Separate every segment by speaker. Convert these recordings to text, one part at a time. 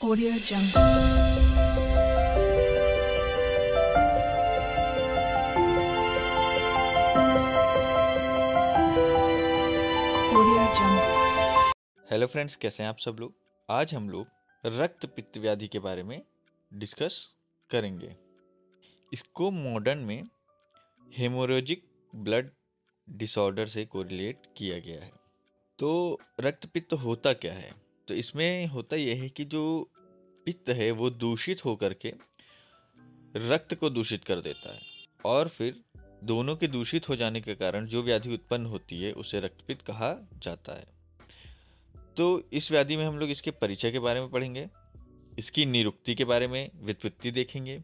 Speaker 1: Audio Jungle. Audio Jungle.
Speaker 2: Hello friends, कैसे हैं आप सब लोग। आज हम लोग रक्त पित्त व्याधि के बारे में डिस्कस करेंगे। इसको मॉडर्न में हेमोरेजिक ब्लड डिसऑर्डर से कोरिलेट किया गया है। तो रक्त पित्त होता क्या है? तो इसमें होता यह है कि जो पित्त है वो दूषित होकर के रक्त को दूषित कर देता है, और फिर दोनों के दूषित हो जाने के कारण जो व्याधि उत्पन्न होती है उसे रक्तपित्त कहा जाता है। तो इस व्याधि में हम लोग इसके परिचय के बारे में पढ़ेंगे, इसकी निरुक्ति के बारे में व्युत्पत्ति देखेंगे,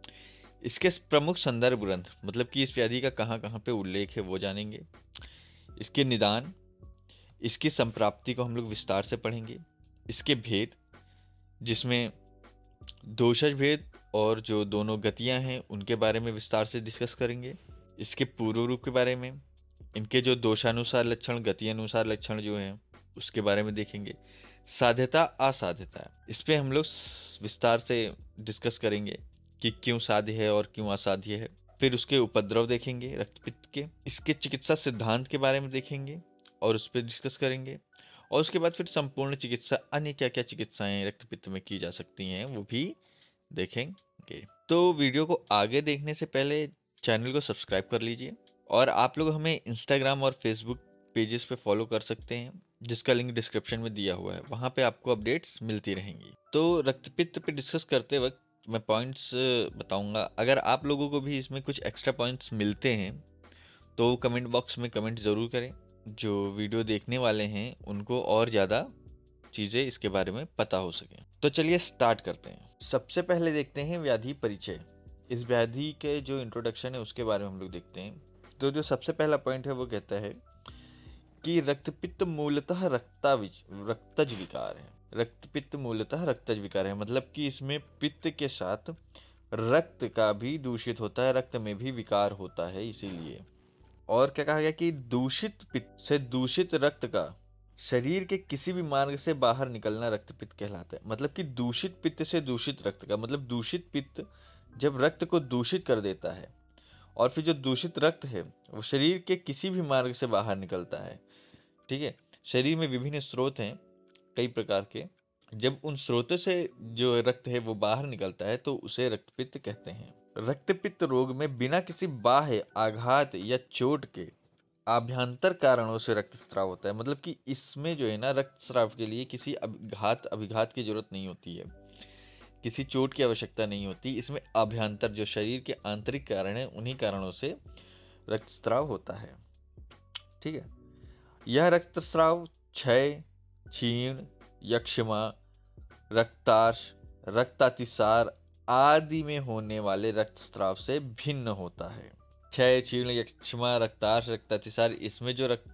Speaker 2: इसके प्रमुख संदर्भ ग्रंथ मतलब कि इस व्याधि का कहाँ कहाँ पे उल्लेख है वो जानेंगे, इसके निदान, इसकी संप्राप्ति को हम लोग विस्तार से पढ़ेंगे, इसके भेद जिसमें दोषज भेद और जो दोनों गतियां हैं उनके बारे में विस्तार से डिस्कस करेंगे, इसके पूर्व रूप के बारे में, इनके जो दोषानुसार लक्षण गति अनुसार लक्षण जो हैं उसके बारे में देखेंगे, साध्यता असाध्यता इस पे हम लोग विस्तार से डिस्कस करेंगे कि क्यों साध्य है और क्यों असाध्य है। फिर उसके उपद्रव देखेंगे रक्तपित्त के, इसके चिकित्सा सिद्धांत के बारे में देखेंगे और उस पर डिस्कस करेंगे, और उसके बाद फिर संपूर्ण चिकित्सा अन्य क्या क्या चिकित्साएं रक्तपित्त में की जा सकती हैं वो भी देखेंगे। तो वीडियो को आगे देखने से पहले चैनल को सब्सक्राइब कर लीजिए, और आप लोग हमें इंस्टाग्राम और फेसबुक पेजेस पे फॉलो कर सकते हैं जिसका लिंक डिस्क्रिप्शन में दिया हुआ है, वहाँ पे आपको अपडेट्स मिलती रहेंगी। तो रक्तपित्त पे डिस्कस करते वक्त मैं पॉइंट्स बताऊंगा। अगर आप लोगों को भी इसमें कुछ एक्स्ट्रा पॉइंट्स मिलते हैं तो कमेंट बॉक्स में कमेंट ज़रूर करें। जो वीडियो देखने वाले हैं उनको और ज़्यादा चीज़ें इसके बारे में पता हो सके। तो चलिए स्टार्ट करते हैं। सबसे पहले देखते हैं व्याधि परिचय। इस व्याधि के जो इंट्रोडक्शन है उसके बारे में हम लोग देखते हैं। तो जो सबसे पहला पॉइंट है वो कहता है कि रक्तपित्त मूलतः रक्तज विकार है। रक्तपित्त मूलतः रक्तज विकार है, मतलब कि इसमें पित्त के साथ रक्त का भी दूषित होता है, रक्त में भी विकार होता है इसीलिए। और क्या कहा गया कि दूषित पित्त से दूषित रक्त का शरीर के किसी भी मार्ग से बाहर निकलना रक्तपित्त कहलाता है। मतलब कि दूषित पित्त से दूषित रक्त का मतलब दूषित पित्त जब रक्त को दूषित कर देता है और फिर जो दूषित रक्त है वो शरीर के किसी भी मार्ग से बाहर निकलता है। ठीक है, शरीर में विभिन्न स्रोत हैं कई प्रकार के, जब उन स्रोतों से जो रक्त है वो बाहर निकलता है तो उसे रक्तपित्त कहते हैं। रक्तपित्त रोग में बिना किसी बाह्य आघात या चोट के आभ्यंतर कारणों से रक्तस्राव होता है। मतलब कि इसमें जो है ना रक्तस्राव के लिए किसी अभिघात की जरूरत नहीं होती है, किसी चोट की आवश्यकता नहीं होती। इसमें आभ्यंतर जो शरीर के आंतरिक कारण है उन्हीं कारणों से रक्तस्राव होता है। ठीक है, यह रक्तस्राव क्षय, क्षीण, यक्ष्मा, रक्तार्श, रक्तातिसार आदि में होने वाले रक्तस्राव से भिन्न होता है। क्षय, क्षीण, यक्ष्मा, रक्तार्श, रक्तातिसार इसमें जो रक्त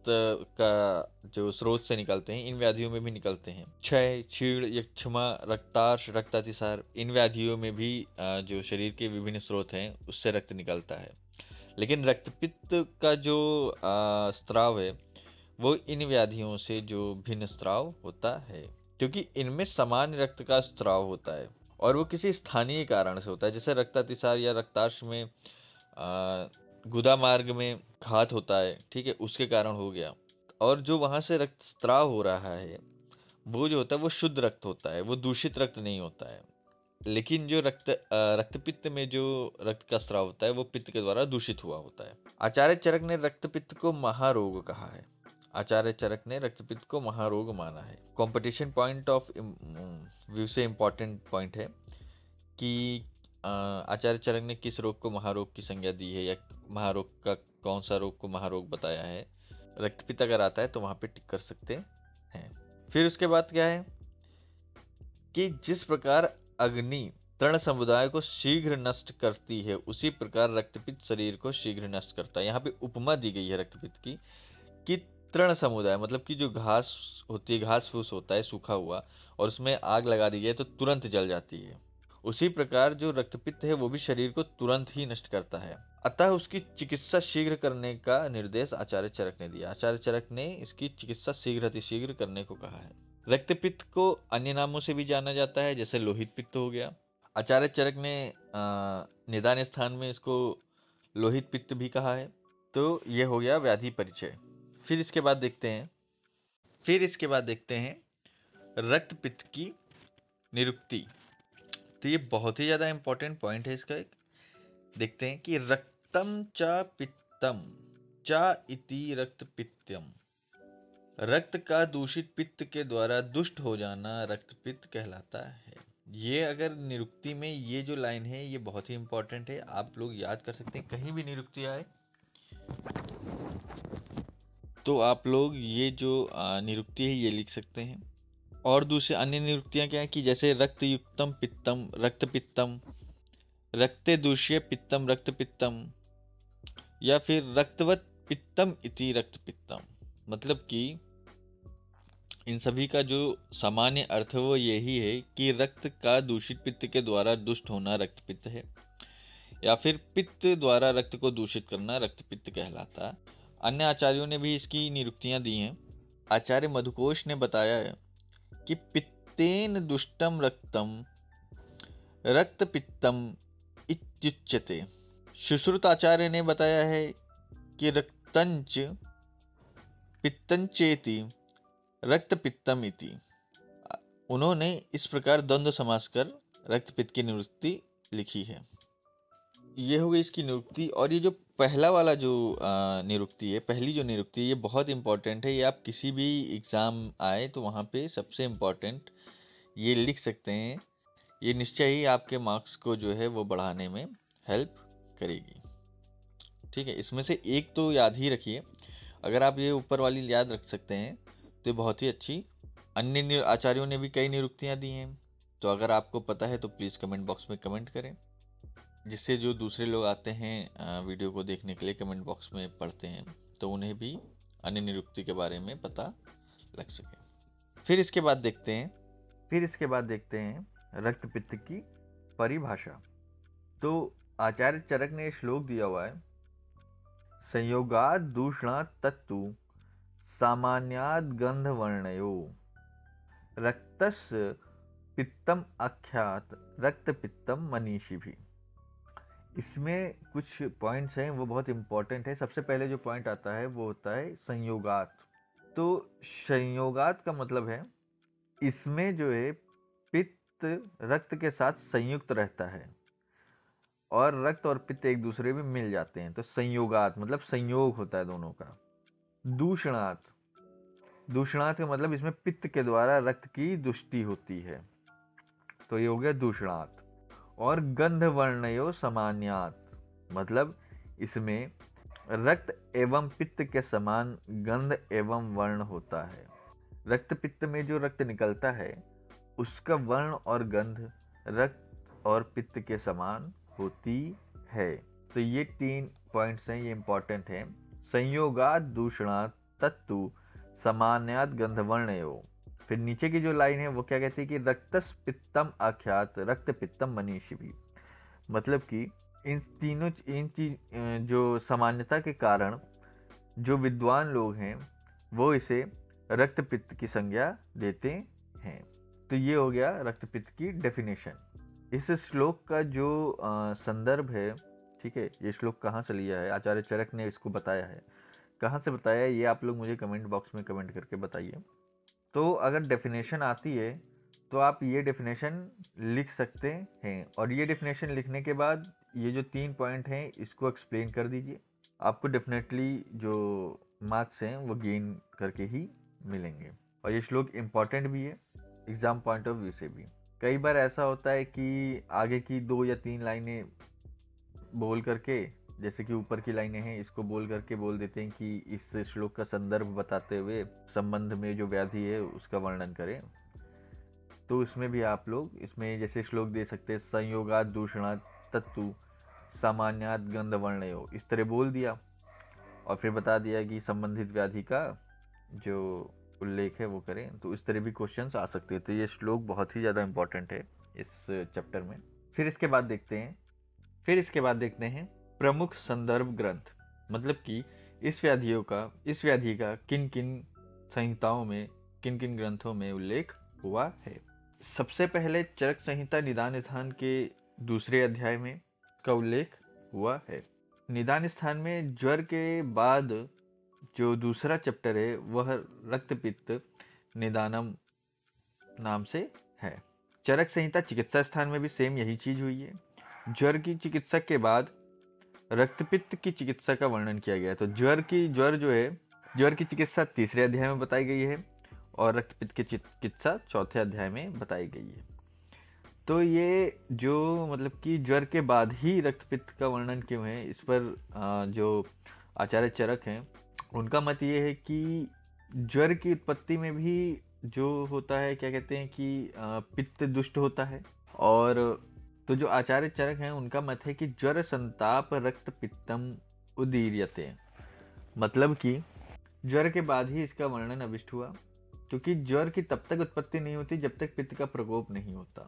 Speaker 2: का जो स्रोत से निकलते हैं इन व्याधियों में भी निकलते हैं। क्षय, क्षीण, यक्ष्मा, रक्तार्श, रक्तातिसार इन व्याधियों में भी जो शरीर के विभिन्न स्रोत हैं उससे रक्त निकलता है। लेकिन रक्तपित्त का जो स्राव है वो इन व्याधियों से जो भिन्न स्राव होता है, क्योंकि इनमें सामान्य रक्त का स्राव होता है और वो किसी स्थानीय कारण से होता है। जैसे रक्तातिसार या रक्तार्श में गुदा मार्ग में घात होता है, ठीक है, उसके कारण हो गया। और जो वहाँ से रक्तस्राव हो रहा है वो जो होता है वो शुद्ध रक्त होता है, वो दूषित रक्त नहीं होता है। लेकिन जो रक्तपित्त में जो रक्त का स्राव होता है वो पित्त के द्वारा दूषित हुआ होता है। आचार्य चरक ने रक्तपित्त को महारोग कहा है। आचार्य चरक ने रक्तपित्त को महारोग माना है। कंपटीशन पॉइंट ऑफ व्यू से इम्पोर्टेंट पॉइंट है कि आचार्य चरक ने किस रोग को महारोग की संज्ञा दी है या महारोग का कौन सा रोग को महारोग बताया है। रक्तपित्त अगर आता है तो वहाँ पे टिक कर सकते हैं। फिर उसके बाद क्या है कि जिस प्रकार अग्नि तृण समुदाय को शीघ्र नष्ट करती है उसी प्रकार रक्तपित्त शरीर को शीघ्र नष्ट करता है। यहाँ पे उपमा दी गई है रक्तपित्त की कि तृण समुदाय मतलब कि जो घास होती है, घास फूस होता है सूखा हुआ, और उसमें आग लगा दी जाए तो तुरंत जल जाती है। उसी प्रकार जो रक्तपित्त है वो भी शरीर को तुरंत ही नष्ट करता है। अतः उसकी चिकित्सा शीघ्र करने का निर्देश आचार्य चरक ने दिया। आचार्य चरक ने इसकी चिकित्सा शीघ्र अतिशीघ्र करने को कहा है। रक्तपित्त को अन्य नामों से भी जाना जाता है, जैसे लोहित पित्त हो गया। आचार्य चरक ने निदान स्थान में इसको लोहित पित्त भी कहा है। तो ये हो गया व्याधि परिचय। फिर इसके बाद देखते हैं रक्त पित्त की निरुक्ति। तो ये बहुत ही ज़्यादा इंपॉर्टेंट पॉइंट है इसका। एक देखते हैं कि रक्तम च पित्तम च इति रक्त पित्तम। रक्त का दूषित पित्त के द्वारा दुष्ट हो जाना रक्त पित्त कहलाता है। ये अगर निरुक्ति में ये जो लाइन है ये बहुत ही इंपॉर्टेंट है, आप लोग याद कर सकते हैं। कहीं भी निरुक्ति आए तो आप लोग ये जो निरुक्ति है ये लिख सकते हैं। और दूसरे अन्य निरुक्तियां क्या है कि जैसे रक्त युक्तम पित्तम रक्त पित्तम, रक्ते दूष्य पित्तम रक्त पित्तम, या फिर रक्तवत पित्तम इति रक्त पित्तम। मतलब कि इन सभी का जो सामान्य अर्थ है वो यही है कि रक्त का दूषित पित्त के द्वारा दुष्ट होना रक्त पित्त है, या फिर पित्त द्वारा रक्त को दूषित करना रक्त पित्त कहलाता है। अन्य आचार्यों ने भी इसकी निरुक्तियां दी हैं। आचार्य मधुकोश ने बताया है कि पित्तेन दुष्टम रक्तम रक्त पित्तम इत्युच्यते। सुश्रुत आचार्य ने बताया है कि रक्तंच पित्तंचेति रक्त पित्तम इति। उन्होंने इस प्रकार द्वंद्व समास कर रक्त पित्त की निरुक्ति लिखी है। ये हो गई इसकी निरुक्ति। और ये जो पहला वाला जो निरुक्ति है, पहली जो निरुक्ति है, ये बहुत इंपॉर्टेंट है। ये आप किसी भी एग्ज़ाम आए तो वहाँ पे सबसे इम्पॉर्टेंट ये लिख सकते हैं। ये निश्चय ही आपके मार्क्स को जो है वो बढ़ाने में हेल्प करेगी। ठीक है, इसमें से एक तो याद ही रखिए। अगर आप ये ऊपर वाली याद रख सकते हैं तो बहुत ही अच्छी। अन्य आचार्यों ने भी कई निरुक्तियां दी हैं, तो अगर आपको पता है तो प्लीज़ कमेंट बॉक्स में कमेंट करें, जिससे जो दूसरे लोग आते हैं वीडियो को देखने के लिए, कमेंट बॉक्स में पढ़ते हैं, तो उन्हें भी अन्य निरुक्ति के बारे में पता लग सके। फिर इसके बाद देखते हैं रक्त पित्त की परिभाषा। तो आचार्य चरक ने श्लोक दिया हुआ है, संयोगाद दूषणात् तत्तु सामान्याद गंधवर्णयो रक्तस्य पित्तम आख्यात रक्त पित्तम मनीषी भी। इसमें कुछ पॉइंट्स हैं वो बहुत इंपॉर्टेंट है। सबसे पहले जो पॉइंट आता है वो होता है संयोगात। तो संयोगात का मतलब है इसमें जो है पित्त रक्त के साथ संयुक्त रहता है और रक्त और पित्त एक दूसरे में मिल जाते हैं, तो संयोगात मतलब संयोग होता है दोनों का। दूषणात का मतलब इसमें पित्त के द्वारा रक्त की दुष्टि होती है, तो ये हो गया दूषणात। और गंधवर्णयो सामान्यात मतलब इसमें रक्त एवं पित्त के समान गंध एवं वर्ण होता है। रक्त पित्त में जो रक्त निकलता है उसका वर्ण और गंध रक्त और पित्त के समान होती है। तो ये 3 पॉइंट्स हैं, ये इंपॉर्टेंट हैं। संयोगात दूषणात तत्तु सामान्यात गंधवर्णयो। फिर नीचे की जो लाइन है वो क्या कहती है कि रक्तस पित्तम आख्यात रक्त पित्तम मनीषी भी। मतलब कि इन चीज जो सामान्यता के कारण जो विद्वान लोग हैं वो इसे रक्त पित्त की संज्ञा देते हैं। तो ये हो गया रक्त पित्त की डेफिनेशन। इस श्लोक का जो संदर्भ है, ठीक है, ये श्लोक कहाँ से लिया है, आचार्य चरक ने इसको बताया है। कहाँ से बताया है ये आप लोग मुझे कमेंट बॉक्स में कमेंट करके बताइए। तो अगर डेफिनेशन आती है तो आप ये डेफिनेशन लिख सकते हैं, और ये डेफिनेशन लिखने के बाद ये जो 3 पॉइंट हैं इसको एक्सप्लेन कर दीजिए। आपको डेफिनेटली जो मार्क्स हैं वो गेन करके ही मिलेंगे। और ये श्लोक इम्पॉर्टेंट भी है एग्ज़ाम पॉइंट ऑफ व्यू से भी। कई बार ऐसा होता है कि आगे की 2 या 3 लाइनें बोल करके, जैसे कि ऊपर की लाइनें हैं इसको बोल करके बोल देते हैं कि इस श्लोक का संदर्भ बताते हुए संबंध में जो व्याधि है उसका वर्णन करें। तो इसमें भी आप लोग इसमें जैसे श्लोक दे सकते हैं, संयोगात दूषणात तत्तु सामान्यात गंधवर्णयो, इस तरह बोल दिया और फिर बता दिया कि संबंधित व्याधि का जो उल्लेख है वो करें। तो इस तरह भी क्वेश्चंस आ सकते हैं। तो ये श्लोक बहुत ही ज़्यादा इंपॉर्टेंट है इस चैप्टर में। फिर इसके बाद देखते हैं प्रमुख संदर्भ ग्रंथ। मतलब कि इस व्याधि का किन किन संहिताओं में किन किन ग्रंथों में उल्लेख हुआ है। सबसे पहले चरक संहिता निदान स्थान के दूसरे अध्याय में इसका उल्लेख हुआ है। निदान स्थान में ज्वर के बाद जो दूसरा चैप्टर है वह रक्त पित्त निदानम नाम से है। चरक संहिता चिकित्सा स्थान में भी सेम यही चीज हुई है। ज्वर की चिकित्सा के बाद रक्तपित्त की चिकित्सा का वर्णन किया गया। तो ज्वर की चिकित्सा तीसरे अध्याय में बताई गई है और रक्तपित्त की चिकित्सा चौथे अध्याय में बताई गई है। तो ये जो मतलब कि ज्वर के बाद ही रक्तपित्त का वर्णन क्यों है, इस पर जो आचार्य चरक हैं उनका मत ये है कि ज्वर की उत्पत्ति में भी जो होता है, क्या कहते हैं कि पित्त दुष्ट होता है। और तो जो आचार्य चरक हैं उनका मत है कि ज्वर संताप रक्त पित्तम उदीर्यते, मतलब कि ज्वर के बाद ही इसका वर्णन अभिष्ट हुआ, क्योंकि ज्वर की तब तक उत्पत्ति नहीं होती जब तक पित्त का प्रकोप नहीं होता,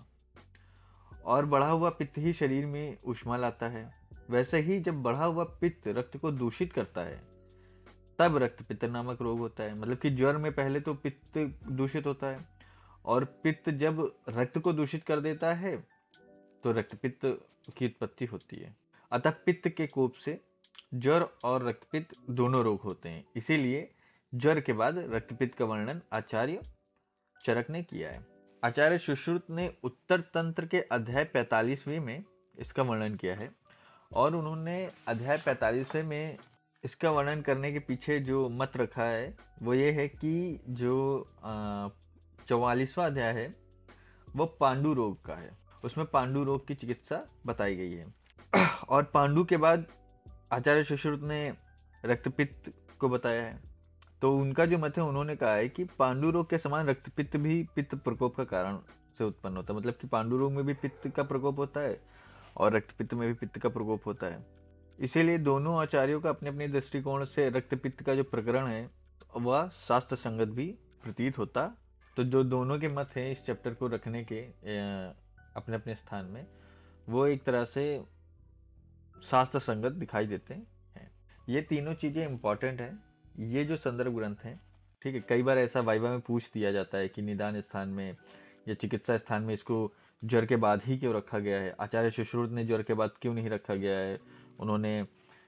Speaker 2: और बढ़ा हुआ पित्त ही शरीर में ऊष्मा लाता है। वैसे ही जब बढ़ा हुआ पित्त रक्त को दूषित करता है तब रक्त पित्त नामक रोग होता है। मतलब कि ज्वर में पहले तो पित्त दूषित होता है, और पित्त जब रक्त को दूषित कर देता है तो रक्तपित्त की उत्पत्ति होती है। अतः पित्त के कोप से ज्वर और रक्तपित्त दोनों रोग होते हैं। इसीलिए ज्वर के बाद रक्तपित्त का वर्णन आचार्य चरक ने किया है। आचार्य सुश्रुत ने उत्तर तंत्र के अध्याय 45वें में इसका वर्णन किया है, और उन्होंने अध्याय 45वें में इसका वर्णन करने के पीछे जो मत रखा है वो ये है कि जो 44वां अध्याय है वो पांडु रोग का है। उसमें पांडु रोग की चिकित्सा बताई गई है। और पांडु के बाद आचार्य सुश्रुत ने रक्तपित्त को बताया है। तो उनका जो मत है, उन्होंने कहा है कि पांडु रोग के समान रक्तपित्त भी पित्त प्रकोप का कारण से उत्पन्न होता है। मतलब कि पांडु रोग में भी पित्त का प्रकोप होता है और रक्तपित्त में भी पित्त का प्रकोप होता है। इसीलिए दोनों आचार्यों का अपने अपने दृष्टिकोण से रक्तपित्त का जो प्रकरण है वह शास्त्र संगत भी प्रतीत होता। तो जो दोनों के मत हैं इस चैप्टर को रखने के अपने अपने स्थान में, वो एक तरह से शास्त्र संगत दिखाई देते हैं। ये तीनों चीज़ें इंपॉर्टेंट हैं। ये जो संदर्भ ग्रंथ हैं, ठीक है, कई बार ऐसा वाइवा में पूछ दिया जाता है कि निदान स्थान में या चिकित्सा स्थान में इसको ज्वर के बाद ही क्यों रखा गया है, आचार्य सुश्रुत ने ज्वर के बाद क्यों नहीं रखा गया है, उन्होंने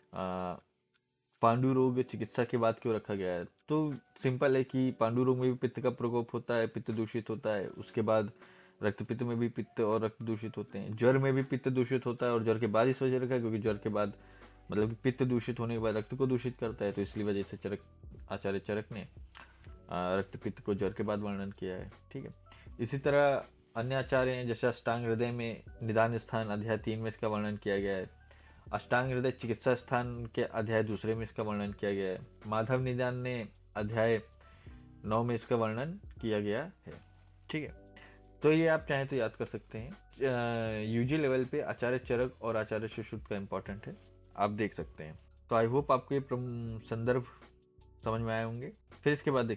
Speaker 2: पांडु रोग चिकित्सा के बाद क्यों रखा गया है। तो सिंपल है कि पांडु रोग में भी पित्त का प्रकोप होता है, पित्त दूषित होता है, उसके बाद रक्तपित्त में भी पित्त और रक्त दूषित होते हैं। ज्वर में भी पित्त दूषित होता है, और ज्वर के बाद इस वजह रखा है क्योंकि ज्वर के बाद मतलब कि पित्त दूषित होने के बाद रक्त को दूषित करता है। तो इसलिए वजह से आचार्य चरक ने रक्तपित्त को ज्वर के बाद वर्णन किया है। ठीक है, इसी तरह अन्य आचार्य हैं, जैसे अष्टांग हृदय में निदान स्थान अध्याय 3 में इसका वर्णन किया गया है। अष्टांग हृदय चिकित्सा स्थान के अध्याय 2 में इसका वर्णन किया गया है। माधव निदान ने अध्याय 9 में इसका वर्णन किया गया है। ठीक है, तो ये आप चाहें तो याद कर सकते हैं। यूजी लेवल पे आचार्य चरक और आचार्य सुश्रुत का इम्पोर्टेंट है, आप देख सकते हैं। तो आई होप आपको ये संदर्भ समझ में आए होंगे। फिर इसके बाद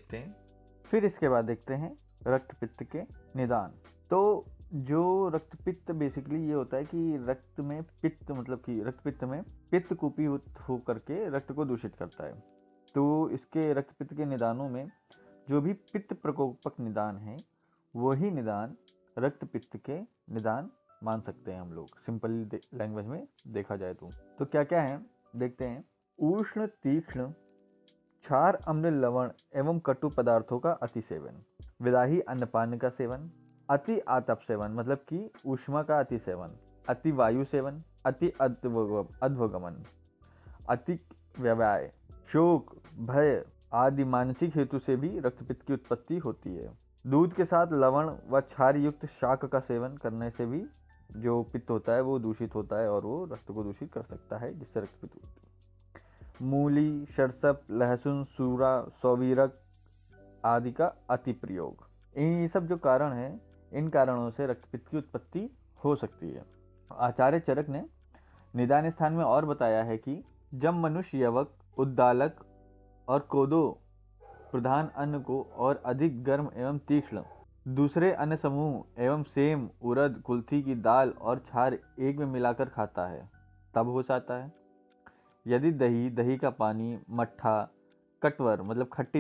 Speaker 2: देखते हैं रक्तपित्त के निदान। तो जो रक्तपित्त बेसिकली ये होता है कि रक्त में पित्त, मतलब कि रक्तपित्त में पित्त कूपी हो करके रक्त को दूषित करता है। तो इसके रक्तपित्त के निदानों में जो भी पित्त प्रकोपक निदान है वही निदान रक्तपित्त के निदान मान सकते हैं हम लोग, सिंपल लैंग्वेज में देखा जाए तो क्या क्या है देखते हैं। उष्ण तीक्ष्ण क्षार अम्ल लवण एवं कटु पदार्थों का अति सेवन, विदाही अन्नपान का सेवन, अति आतप सेवन मतलब कि ऊष्मा का अति सेवन, अति वायु सेवन, अति अध्वगमन, अति व्यवय, शोक भय आदि मानसिक हेतु से भी रक्तपित्त की उत्पत्ति होती है। दूध के साथ लवण व क्षार युक्त शाक का सेवन करने से भी जो पित्त होता है वो दूषित होता है और वो रक्त को दूषित कर सकता है, जिससे रक्तपित्त होती है। मूली, सरसप, लहसुन, सूरा, सौवीरक आदि का अति प्रयोग, ये सब जो कारण है इन कारणों से रक्तपित्त की उत्पत्ति हो सकती है। आचार्य चरक ने निदान स्थान में और बताया है कि जब मनुष्य यवक, उद्दालक और कोदो प्रधान अन्न को और अधिक गर्म एवं तीक्ष्ण दूसरे अन्न समूह एवं सेम, उड़द, कुल्थी की दाल और क्षार एक में मिलाकर खाता है तब हो जाता है। यदि दही, दही का पानी, मट्ठा, कटवर मतलब खट्टी दही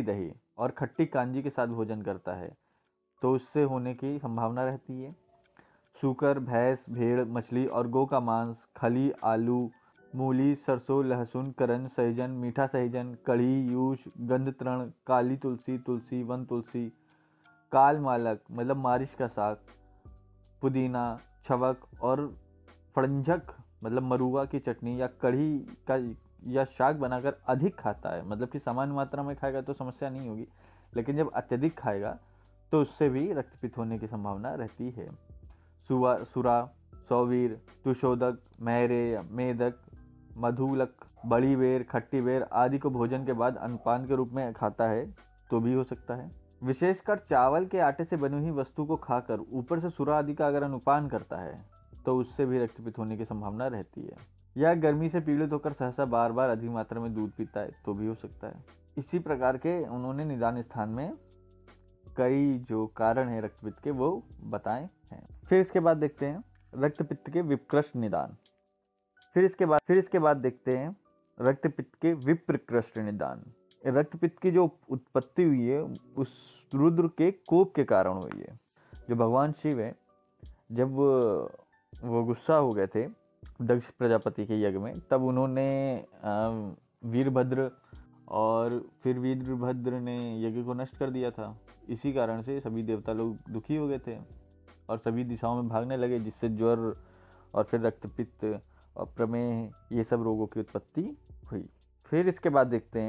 Speaker 2: और खट्टी कांजी के साथ भोजन करता है तो उससे होने की संभावना रहती है। सूकर, भैंस, भेड़, मछली और गौ का मांस, खली, आलू, मूली, सरसों, लहसुन, करन, सहजन, मीठा सहजन, कढ़ी, यूश, गंध तृण, काली तुलसी, तुलसी, वन तुलसी, काल मालक मतलब मारिच का साग, पुदीना, छवक और फड़ंझक मतलब मरुआ की चटनी या कढ़ी का या शाक बनाकर अधिक खाता है, मतलब कि सामान्य मात्रा में खाएगा तो समस्या नहीं होगी, लेकिन जब अत्यधिक खाएगा तो उससे भी रक्तपित्त होने की संभावना रहती है। सुरा, सौवीर, तुशोदक, महरे, मेदक, मधुलक, बड़ी बेर, खट्टी बेर आदि को भोजन के बाद अन्नपान के रूप में खाता है तो भी हो सकता है। विशेषकर चावल के आटे से बनी हुई वस्तु को खाकर ऊपर से सुरा आदि का अगर अनुपान करता है तो उससे भी रक्तपित्त होने की संभावना रहती है। या गर्मी से पीड़ित होकर सहसा बार बार अधिक मात्रा में दूध पीता है तो भी हो सकता है। इसी प्रकार के उन्होंने निदान स्थान में कई जो कारण है रक्तपित्त के वो बताए हैं। फिर इसके बाद देखते हैं रक्तपित्त के विप्रकृष्ट निदान। फिर इसके बाद देखते हैं रक्तपित्त के विप्रकृष्ट निदान। रक्तपित्त की जो उत्पत्ति हुई है उस रुद्र के कोप के कारण हुई है। जो भगवान शिव है, जब वो गुस्सा हो गए थे दक्ष प्रजापति के यज्ञ में, तब उन्होंने वीरभद्र और फिर वीरभद्र ने यज्ञ को नष्ट कर दिया था। इसी कारण से सभी देवता लोग दुखी हो गए थे और सभी दिशाओं में भागने लगे, जिससे ज्वर और फिर रक्तपित्त और प्रमेह ये सब रोगों की उत्पत्ति हुई। फिर इसके बाद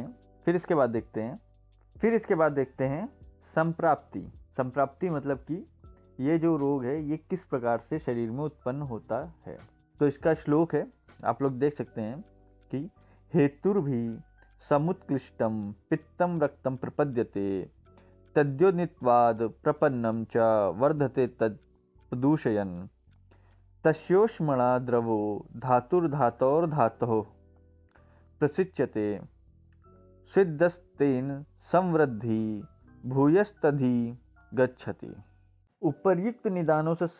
Speaker 2: देखते हैं संप्राप्ति मतलब कि ये जो रोग है ये किस प्रकार से शरीर में उत्पन्न होता है। तो इसका श्लोक है, आप लोग देख सकते हैं कि हेतुर्भि समुत्कृष्टम पित्तम रक्तम प्रपद्यते तद्योनित्वाद प्रपन्नम च वर्धते तद प्रदूषयन् तस्योष्मणा द्रवो धातुर्धातोर्धातोः प्रसिच्यते सिद्धस्तेन संवृद्धि भूयस्तधि गच्छति। उपर्युक्त निदानों से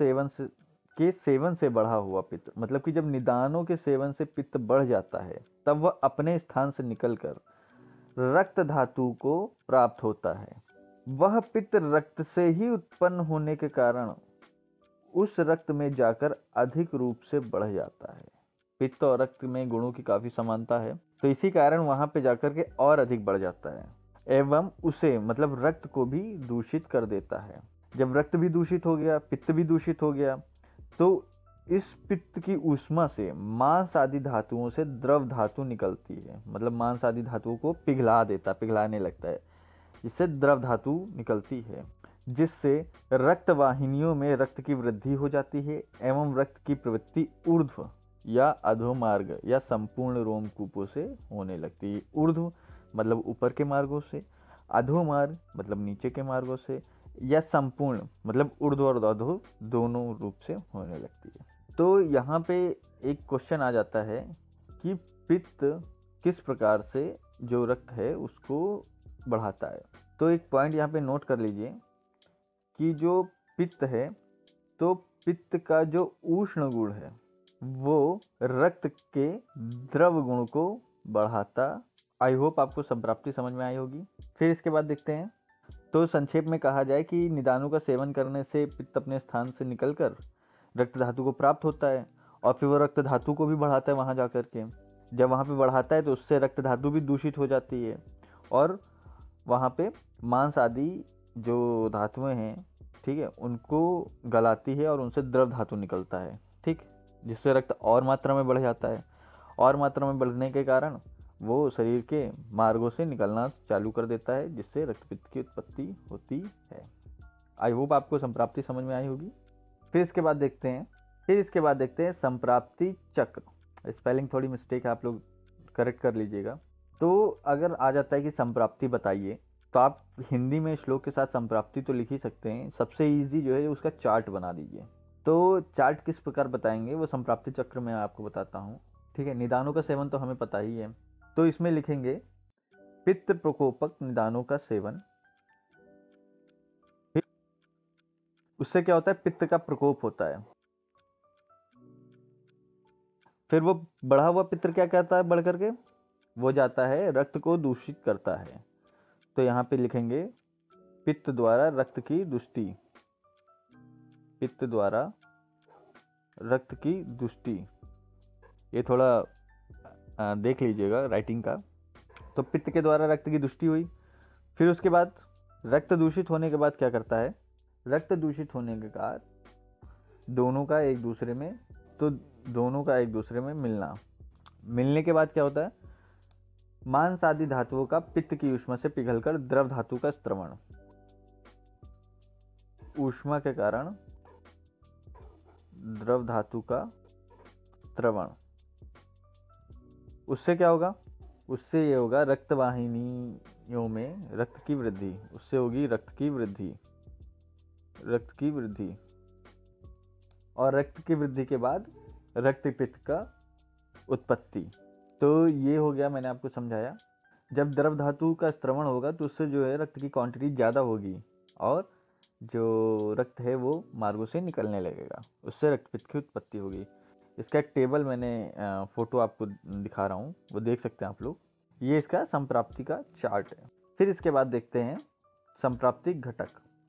Speaker 2: सेवन से बढ़ा हुआ पित्त, मतलब कि जब निदानों के सेवन से पित्त बढ़ जाता है तब वह अपने स्थान से निकलकर रक्त धातु को प्राप्त होता है। वह पित्त रक्त से ही उत्पन्न होने के कारण उस रक्त में जाकर अधिक रूप से बढ़ जाता है। पित्त और रक्त में गुणों की काफी समानता है, तो इसी कारण वहां पे जाकर के और अधिक बढ़ जाता है एवं उसे मतलब रक्त को भी दूषित कर देता है। जब रक्त भी दूषित हो गया, पित्त भी दूषित हो गया, तो इस पित्त की ऊष्मा से मांस आदि धातुओं से द्रव धातु निकलती है, मतलब मांस आदि धातुओं को पिघलाने लगता है, जिससे द्रव धातु निकलती है, जिससे रक्त वाहिनियों में रक्त की वृद्धि हो जाती है एवं रक्त की प्रवृत्ति ऊर्ध्व या अधोमार्ग या संपूर्ण रोमकूपों से होने लगती है। ऊर्ध्व मतलब ऊपर के मार्गों से, अधोमार्ग मतलब नीचे के मार्गों से, या संपूर्ण मतलब ऊर्ध्व और अधो दोनों रूप से होने लगती है। तो यहाँ पे एक क्वेश्चन आ जाता है कि पित्त किस प्रकार से जो रक्त है उसको बढ़ाता है। तो एक पॉइंट यहाँ पे नोट कर लीजिए कि जो पित्त है, तो पित्त का जो उष्ण गुण है वो रक्त के द्रव गुण को बढ़ाता। आई होप आपको संप्राप्ति समझ में आई होगी। फिर इसके बाद देखते हैं, तो संक्षेप में कहा जाए कि निदानों का सेवन करने से पित्त अपने स्थान से निकलकर रक्त धातु को प्राप्त होता है और फिर वो रक्त धातु को भी बढ़ाता है वहाँ जाकर के। जब वहाँ पे बढ़ाता है तो उससे रक्त धातु भी दूषित हो जाती है और वहाँ पे मांस आदि जो धातुएं हैं, ठीक है, उनको गलाती है और उनसे द्रव धातु निकलता है, ठीक, जिससे रक्त और मात्रा में बढ़ जाता है और मात्रा में बढ़ने के कारण वो शरीर के मार्गों से निकलना चालू कर देता है, जिससे रक्तपित्त की उत्पत्ति होती है। आई होप आपको संप्राप्ति समझ में आई होगी। फिर इसके बाद देखते हैं संप्राप्ति चक्र। स्पेलिंग थोड़ी मिस्टेक है, आप लोग करेक्ट कर लीजिएगा। तो अगर आ जाता है कि संप्राप्ति बताइए, तो आप हिंदी में श्लोक के साथ संप्राप्ति तो लिख ही सकते हैं। सबसे ईजी जो है उसका चार्ट बना दीजिए। तो चार्ट किस प्रकार बताएंगे वो संप्राप्ति चक्र में आपको बताता हूँ, ठीक है। निदानों का सेवन तो हमें पता ही है, तो इसमें लिखेंगे पित्त प्रकोपक निदानों का सेवन। उससे क्या होता है, पित्त का प्रकोप होता है। फिर वो बढ़ा हुआ पित्त क्या कहता है, बढ़ करके वो जाता है रक्त को दूषित करता है। तो यहाँ पे लिखेंगे पित्त द्वारा रक्त की दुष्टि, पित्त द्वारा रक्त की दुष्टि। ये थोड़ा देख लीजिएगा राइटिंग का। तो पित्त के द्वारा रक्त की दुष्टि हुई। फिर उसके बाद रक्त दूषित होने के बाद क्या करता है, रक्त दूषित होने के बाद दोनों का एक दूसरे में मिलने के बाद क्या होता है, मांस आदि धातुओं का पित्त की ऊष्मा से पिघलकर द्रव धातु का स्त्रवण, ऊष्मा के कारण द्रव धातु का स्त्रवण, उससे क्या होगा, उससे ये होगा रक्त वाहिनियों में रक्त की वृद्धि, उससे होगी रक्त की वृद्धि। और रक्त की वृद्धि के बाद रक्तपित्त का उत्पत्ति। तो ये हो गया, मैंने आपको समझाया। जब द्रव धातु का स्त्रवण होगा तो उससे जो है रक्त की क्वांटिटी ज़्यादा होगी और जो रक्त है वो मार्गों से निकलने लगेगा, उससे रक्तपित्त की उत्पत्ति होगी। इसका एक टेबल मैंने फोटो आपको दिखा रहा हूँ, वो देख सकते हैं आप लोग। ये इसका संप्राप्ति का चार्ट है। फिर इसके बाद देखते हैं संप्राप्तिक घटक।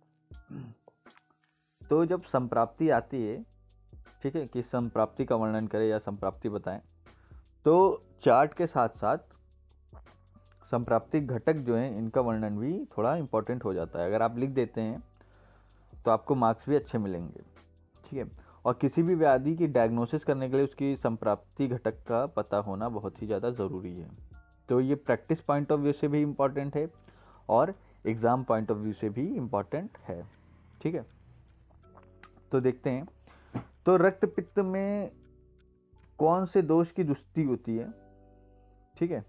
Speaker 2: तो जब संप्राप्ति आती है, ठीक है, कि संप्राप्ति का वर्णन करें या संप्राप्ति बताएं, तो चार्ट के साथ साथ संप्राप्तिक घटक जो हैं इनका वर्णन भी थोड़ा इम्पोर्टेंट हो जाता है। अगर आप लिख देते हैं तो आपको मार्क्स भी अच्छे मिलेंगे, ठीक है। और किसी भी व्याधि की डायग्नोसिस करने के लिए उसकी संप्राप्ति घटक का पता होना बहुत ही ज़्यादा ज़रूरी है। तो ये प्रैक्टिस पॉइंट ऑफ व्यू से भी इम्पॉर्टेंट है और एग्ज़ाम पॉइंट ऑफ व्यू से भी इम्पॉर्टेंट है, ठीक है। तो देखते हैं, तो रक्तपित्त में कौन से दोष की दुष्टि होती है, ठीक है।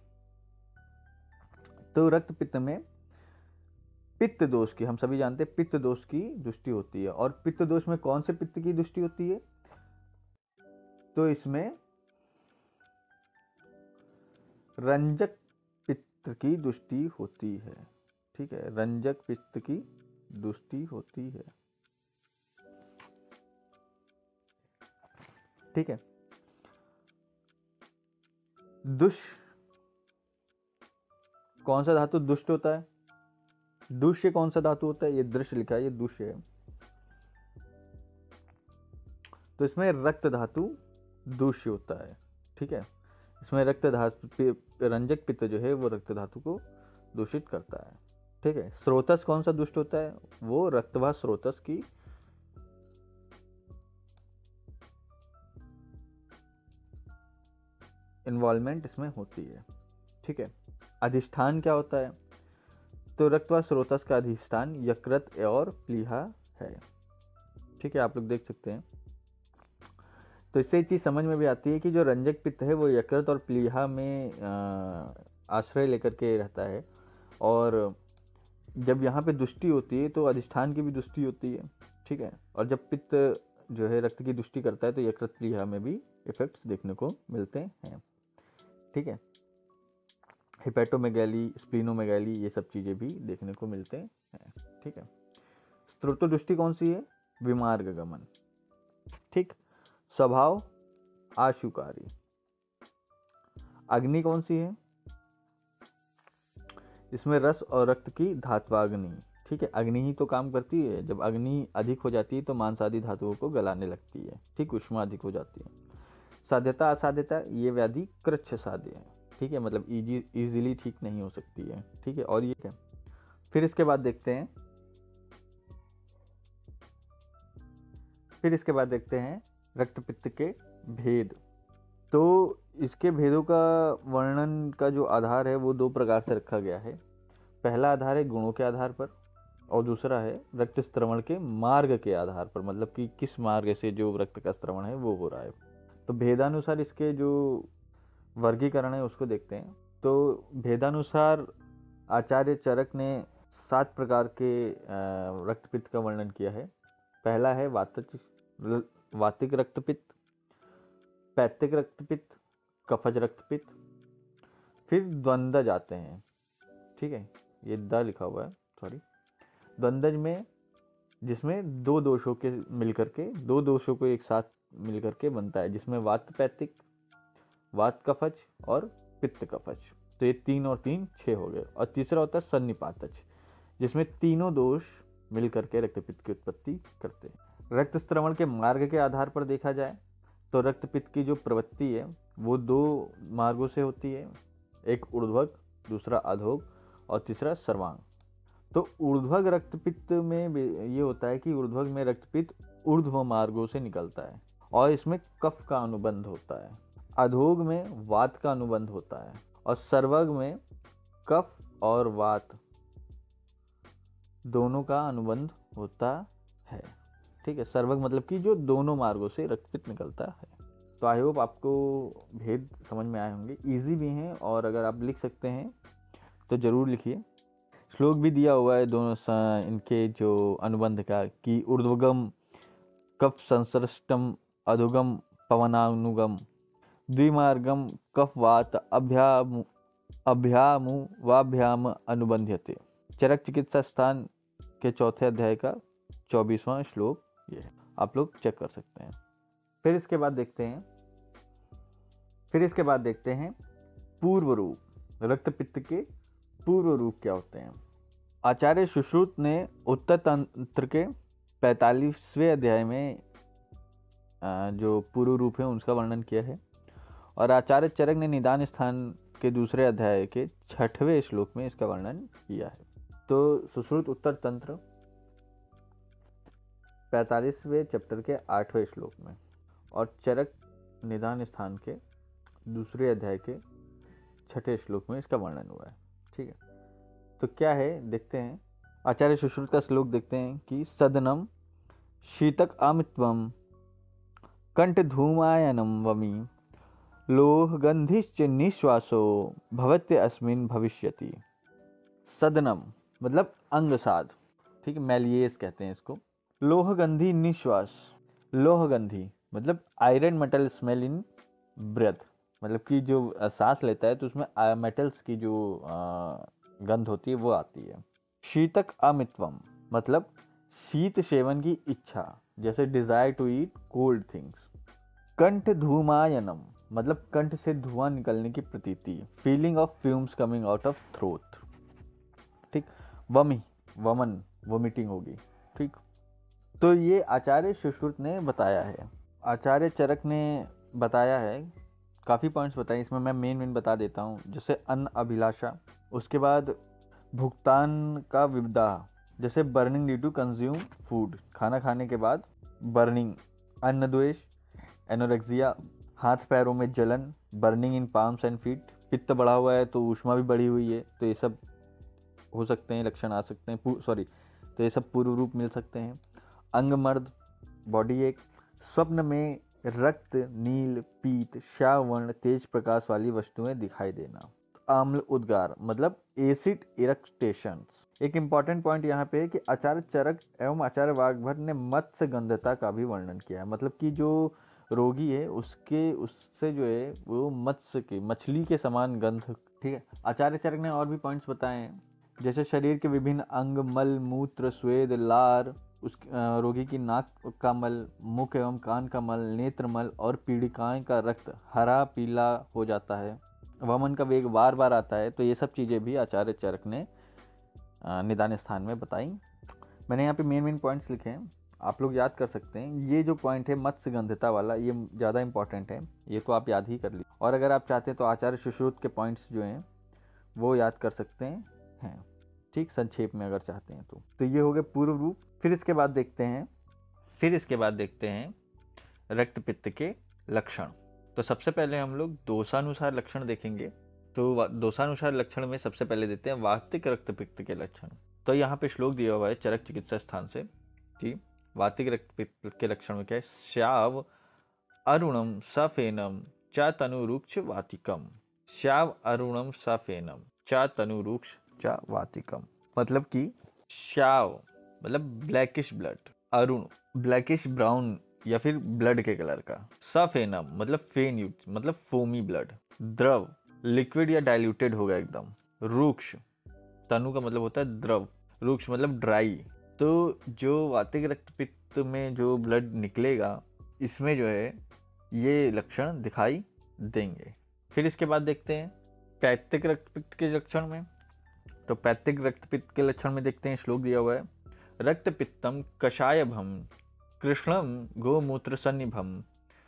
Speaker 2: तो रक्तपित्त में पित्त दोष की, हम सभी जानते हैं पित्त दोष की दुष्टि होती है। और पित्त दोष में कौन से पित्त की दुष्टि होती है, तो इसमें रंजक पित्त की दुष्टि होती है, ठीक है, रंजक पित्त की दुष्टि होती है, ठीक है। दुष कौन सा धातु दुष्ट होता है, दुष्य कौन सा धातु होता है, ये दृश्य लिखा है, ये दुष्य है। तो इसमें रक्त धातु दूष्य होता है, ठीक है। इसमें रक्त धातु, रंजक पित्त जो है वो रक्त धातु को दूषित करता है, ठीक है। स्रोतस कौन सा दुष्ट होता है, वो रक्तवाह स्रोतस की इन्वॉल्वमेंट इसमें होती है, ठीक है। अधिष्ठान क्या होता है, तो रक्तवाह स्रोतस का अधिष्ठान यकृत और प्लीहा है, ठीक है, आप लोग देख सकते हैं। तो इससे एक चीज़ समझ में भी आती है कि जो रंजक पित्त है वो यकृत और प्लीहा में आश्रय लेकर के रहता है। और जब यहाँ पे दुष्टि होती है तो अधिष्ठान की भी दुष्टि होती है, ठीक है। और जब पित्त जो है रक्त की दुष्टि करता है तो यकृत प्लीहा में भी इफेक्ट्स देखने को मिलते हैं, ठीक है। हिपैटोमेगैली, स्प्लीनोमेगैली, ये सब चीज़ें भी देखने को मिलते हैं, ठीक है। स्त्रोतोदुष्टि कौन सी है, विमार्ग गमन, ठीक। स्वभाव आशुकारी। अग्नि कौन सी है, इसमें रस और रक्त की धात्वाग्नि, ठीक है। अग्नि ही तो काम करती है, जब अग्नि अधिक हो जाती है तो मांस आदि धातुओं को गलाने लगती है, ठीक, ऊष्मा अधिक हो जाती है। साध्यता असाध्यता, ये व्याधि कृच्छ साध्य है, ठीक है, मतलब इजीली ठीक नहीं हो सकती है, ठीक है। और ये क्या, फिर इसके बाद देखते हैं रक्तपित्त के भेद। तो इसके भेदों का वर्णन का जो आधार है वो दो प्रकार से रखा गया है। पहला आधार है गुणों के आधार पर और दूसरा है रक्त स्त्रवण के मार्ग के आधार पर, मतलब कि किस मार्ग से जो रक्त का स्त्रवण है वो हो रहा है। तो भेदानुसार इसके जो वर्गीकरण है उसको देखते हैं। तो भेदानुसार आचार्य चरक ने 7 प्रकार के रक्तपित्त का वर्णन किया है। पहला है वातिक रक्तपित्त, पैत्तिक रक्तपित्त, कफज रक्तपित्त, फिर द्वंद्वज आते हैं, ठीक है, ये द लिखा हुआ है, सॉरी। द्वंद्वज में जिसमें दो दोषों को एक साथ मिलकर के बनता है, जिसमें वात पैत्तिक, वात कफज और पित्त कफज, तो ये 3 और 3 6 हो गए। और तीसरा होता है सन्निपातज, जिसमें तीनों दोष मिलकर के रक्तपित्त की उत्पत्ति करते हैं। रक्त स्रवण के मार्ग के आधार पर देखा जाए तो रक्तपित्त की जो प्रवृत्ति है वो 2 मार्गों से होती है, एक ऊर्ध्वक, दूसरा अधोग और तीसरा सर्वांग। तो ऊर्ध्वक रक्तपित्त में ये होता है कि ऊर्ध्वक में रक्तपित्त ऊर्ध्व मार्गों से निकलता है और इसमें कफ का अनुबंध होता है। अधोग में वात का अनुबंध होता है और सर्वग में कफ और वात दोनों का अनुबंध होता है। ठीक है, सर्वग मतलब कि जो दोनों मार्गों से रक्तपित्त निकलता है। तो आई होप आपको भेद समझ में आए होंगे, इजी भी हैं और अगर आप लिख सकते हैं तो ज़रूर लिखिए। श्लोक भी दिया हुआ है दोनों इनके जो अनुबंध का कि ऊर्ध्वगम कफ संसृष्टम अधोगम पवनानुगम द्विमार्गम कफ वात अभ्यामु वाभ्याम अनुबंध्यते। चरक चिकित्सा स्थान के चौथे अध्याय का 24वां श्लोक ये है, आप लोग चेक कर सकते हैं। फिर इसके बाद देखते हैं पूर्व रूप, रक्तपित्त के पूर्व रूप क्या होते हैं। आचार्य सुश्रुत ने उत्तर तंत्र के 45वें अध्याय में जो पूर्व रूप है उसका वर्णन किया है और आचार्य चरक ने निदान स्थान के दूसरे अध्याय के 6वें श्लोक में इसका वर्णन किया है। तो सुश्रुत उत्तर तंत्र 45वें चैप्टर के 8वें श्लोक में और चरक निदान स्थान के दूसरे अध्याय के 6ठे श्लोक में इसका वर्णन हुआ है। ठीक है, तो क्या है देखते हैं। आचार्य सुश्रुत का श्लोक देखते हैं कि सदनम शीतक अमित्वम कंठ धूमायनम वमी लोह गंधिश्च निश्वासो भवत्य अस्मिन भविष्यति। सदनम मतलब अंगसाद, ठीक है, मैलिएस कहते हैं इसको। लोहगंधी निश्वास, लोहगंधी मतलब iron metal smell in breath, मतलब कि जो सांस लेता है तो उसमें मेटल्स की जो गंध होती है वो आती है। शीतक अमित्वम मतलब शीत सेवन की इच्छा, जैसे desire to eat cold things. कंठ धूमायनम मतलब कंठ से धुआं निकलने की प्रतीति, feeling of fumes coming out of throat. ठीक, वमी वमन वोमिटिंग होगी। ठीक, तो ये आचार्य सुश्रुत ने बताया है। आचार्य चरक ने बताया है, काफ़ी पॉइंट्स बताए, इसमें मैं मेन बता देता हूँ। जैसे अन्न अभिलाषा, उसके बाद भुगतान का विविधा, जैसे burning due to consume food, खाना खाने के बाद बर्निंग। अन्न द्वेष, एनोरेक्सिया, हाथ पैरों में जलन, burning in palms and feet, पित्त बढ़ा हुआ है तो ऊष्मा भी बढ़ी हुई है, तो ये सब हो सकते हैं, लक्षण आ सकते हैं, तो ये सब पूर्व रूप मिल सकते हैं। अंगमर्द, बॉडी एक, स्वप्न में रक्त, नील, पीत, श्यावर्ण, तेज प्रकाश वाली वस्तुएं दिखाई देना। आम्ल उद्गार मतलब एसिड इरेक्टेशंस। एक इंपॉर्टेंट पॉइंट यहाँ पे है कि आचार्य चरक एवं आचार्य वाग्भट ने मत्स्य गंधता का भी वर्णन किया है, मतलब कि जो रोगी है उससे जो है वो मत्स्य की, मछली के समान गंध। ठीक है, आचार्य चरक ने और भी पॉइंट्स बताए हैं, जैसे शरीर के विभिन्न अंग, मल, मूत्र, स्वेद, लार, उस रोगी की नाक का मल, मुख एवं कान का मल, नेत्र मल और पीड़िकाएं का रक्त हरा पीला हो जाता है, वमन का वेग बार बार आता है, तो ये सब चीज़ें भी आचार्य चरक ने निदान स्थान में बताई। मैंने यहाँ पे मेन पॉइंट्स लिखे हैं, आप लोग याद कर सकते हैं। ये जो पॉइंट है मत्स्य गंधता वाला, ये ज़्यादा इंपॉर्टेंट है, ये तो आप याद ही कर लीजिए। और अगर आप चाहते हैं तो आचार्य सुश्रुत के पॉइंट्स जो हैं वो याद कर सकते हैं। ठीक, संक्षेप में अगर चाहते हैं तो ये हो गए पूर्व रूप। फिर इसके बाद देखते हैं रक्तपित्त के लक्षण। तो सबसे पहले हम लोग दोषानुसार लक्षण देखेंगे। तो दोषानुसार लक्षण में सबसे पहले देते हैं वातिक रक्तपित्त के लक्षण। तो यहाँ पे श्लोक दिया हुआ है चरक चिकित्सा स्थान से कि वातिक रक्तपित्त के लक्षण में क्या है। श्याव अरुणम सफेनम च तनुरूक्ष वातिकम। श्याव अरुणम सफेनम च तनुरूक्ष च वातिकम, मतलब कि श्याव मतलब ब्लैकिश ब्लड, अरुण ब्लैकिश ब्राउन या फिर ब्लड के कलर का, सफेनम मतलब फेन युक्त मतलब फोमी ब्लड, द्रव लिक्विड या डाइल्यूटेड होगा एकदम, रूक्ष तनु का मतलब होता है द्रव, रूक्ष मतलब ड्राई। तो जो वातिक रक्तपित्त में जो ब्लड निकलेगा इसमें जो है ये लक्षण दिखाई देंगे। फिर इसके बाद देखते हैं पैत्तिक रक्तपित्त के लक्षण में, तो पैत्तिक रक्तपित्त के लक्षण में देखते हैं, श्लोक दिया हुआ है, रक्तपित्तम कषायभम कृष्णम गोमूत्र सन्निभम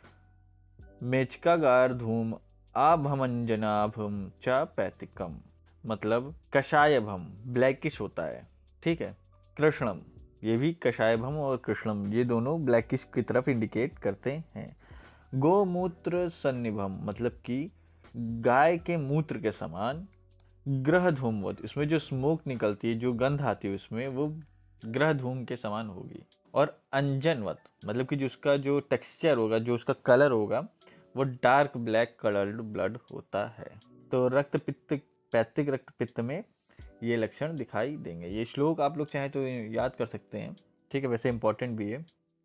Speaker 2: मेचकागार धूम आभमंजनाभम च पैत्तिकम। मतलब कषायभम ब्लैकिश होता है, ठीक है, कृष्णम ये भी कषायभम और कृष्णम ये दोनों ब्लैकिश की तरफ इंडिकेट करते हैं। गोमूत्र सन्निभम मतलब कि गाय के मूत्र के समान, ग्रह धूमवत इसमें जो स्मोक निकलती है, जो गंध आती है उसमें, वो ग्रह धूम के समान होगी। और अंजनवत मतलब कि जो उसका जो टेक्सचर होगा, जो उसका कलर होगा, वो डार्क ब्लैक कलर्ड ब्लड होता है। तो रक्तपित्त, पैत्तिक रक्तपित्त में ये लक्षण दिखाई देंगे। ये श्लोक आप लोग चाहें तो याद कर सकते हैं, ठीक है, वैसे इंपॉर्टेंट भी है,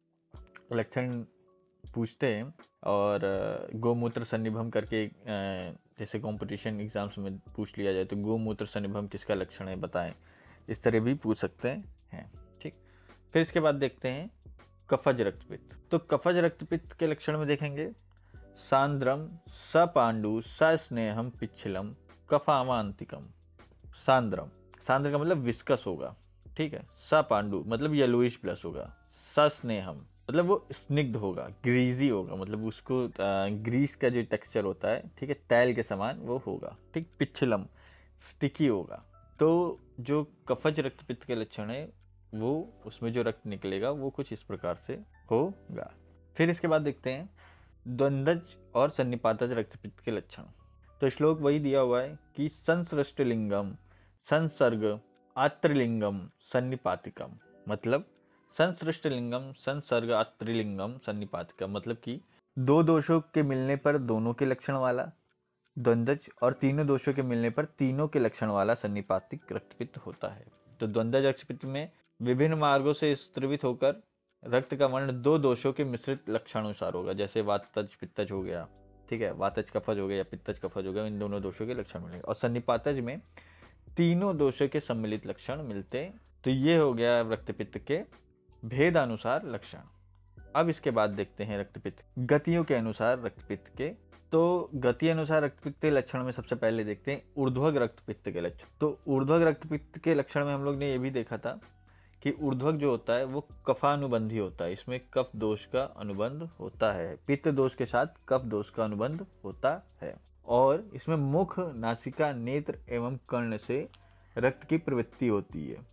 Speaker 2: लक्षण पूछते हैं। और गोमूत्र सन्निभम करके जैसे कंपटीशन एग्जाम्स में पूछ लिया जाए तो गोमूत्र सन्निभम किसका लक्षण है बताएं, इस तरह भी पूछ सकते हैं, ठीक। फिर इसके बाद देखते हैं कफज रक्तपित्त। तो कफज रक्तपित्त के लक्षण में देखेंगे, सांद्रम सपांडु सस्नेहम पिच्छलम कफामांतिकम। सांद्रम, सांद्र का मतलब विस्कस होगा, ठीक है, सपांडु मतलब येलोइश प्लस होगा, सस्नेहम मतलब वो स्निग्ध होगा, ग्रीजी होगा, मतलब उसको ग्रीस का जो टेक्सचर होता है, ठीक है, तैल के समान वो होगा, ठीक। पिच्छलम स्टिकी होगा। तो जो कफज रक्तपित्त के लक्षण है वो, उसमें जो रक्त निकलेगा वो कुछ इस प्रकार से होगा। फिर इसके बाद देखते हैं द्वंद्वज और सन्निपातज रक्तपित्त के लक्षण। तो श्लोक वही दिया हुआ है कि संसृष्टलिंगम संसर्ग आत्रिलिंगम सन्निपातिकम। मतलब संसृष्टलिंगम संसर्ग आत्रिलिंगम सन्निपातिकम मतलब कि दो दोषों के मिलने पर दोनों के लक्षण वाला द्वंद्वज और तीनों दोषों के मिलने पर तीनों के लक्षण वाला सन्निपातिक रक्तपित्त होता है। तो द्वंद्वज रक्तपित्त में विभिन्न मार्गों से स्त्रवित होकर रक्त का वर्ण दो दोषों के मिश्रित लक्षणानुसार होगा, जैसे वातज पित्तज हो गया, ठीक है, वातज कफज हो गया या पित्तज कफज हो गया, इन दोनों दोषों के लक्षण मिलेंगे। और सन्निपातज में तीनों दोषों के सम्मिलित लक्षण मिलते। तो ये हो गया रक्तपित्त के भेदानुसार लक्षण। अब इसके बाद देखते हैं रक्तपित्त गतियों के अनुसार रक्तपित्त के। तो गति अनुसार रक्तपित्त के लक्षण में सबसे पहले देखते हैं ऊर्ध्वक रक्तपित्त के लक्षण। तो ऊर्ध्वक रक्तपित्त के लक्षण में हम लोग ने ये भी देखा था कि ऊर्ध्वक जो होता है वो कफानुबंधी होता है, इसमें कफ दोष का अनुबंध होता है, पित्त दोष के साथ कफ दोष का अनुबंध होता है। और इसमें मुख, नासिका, नेत्र एवं कर्ण से रक्त की प्रवृत्ति होती है,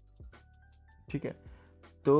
Speaker 2: ठीक है। तो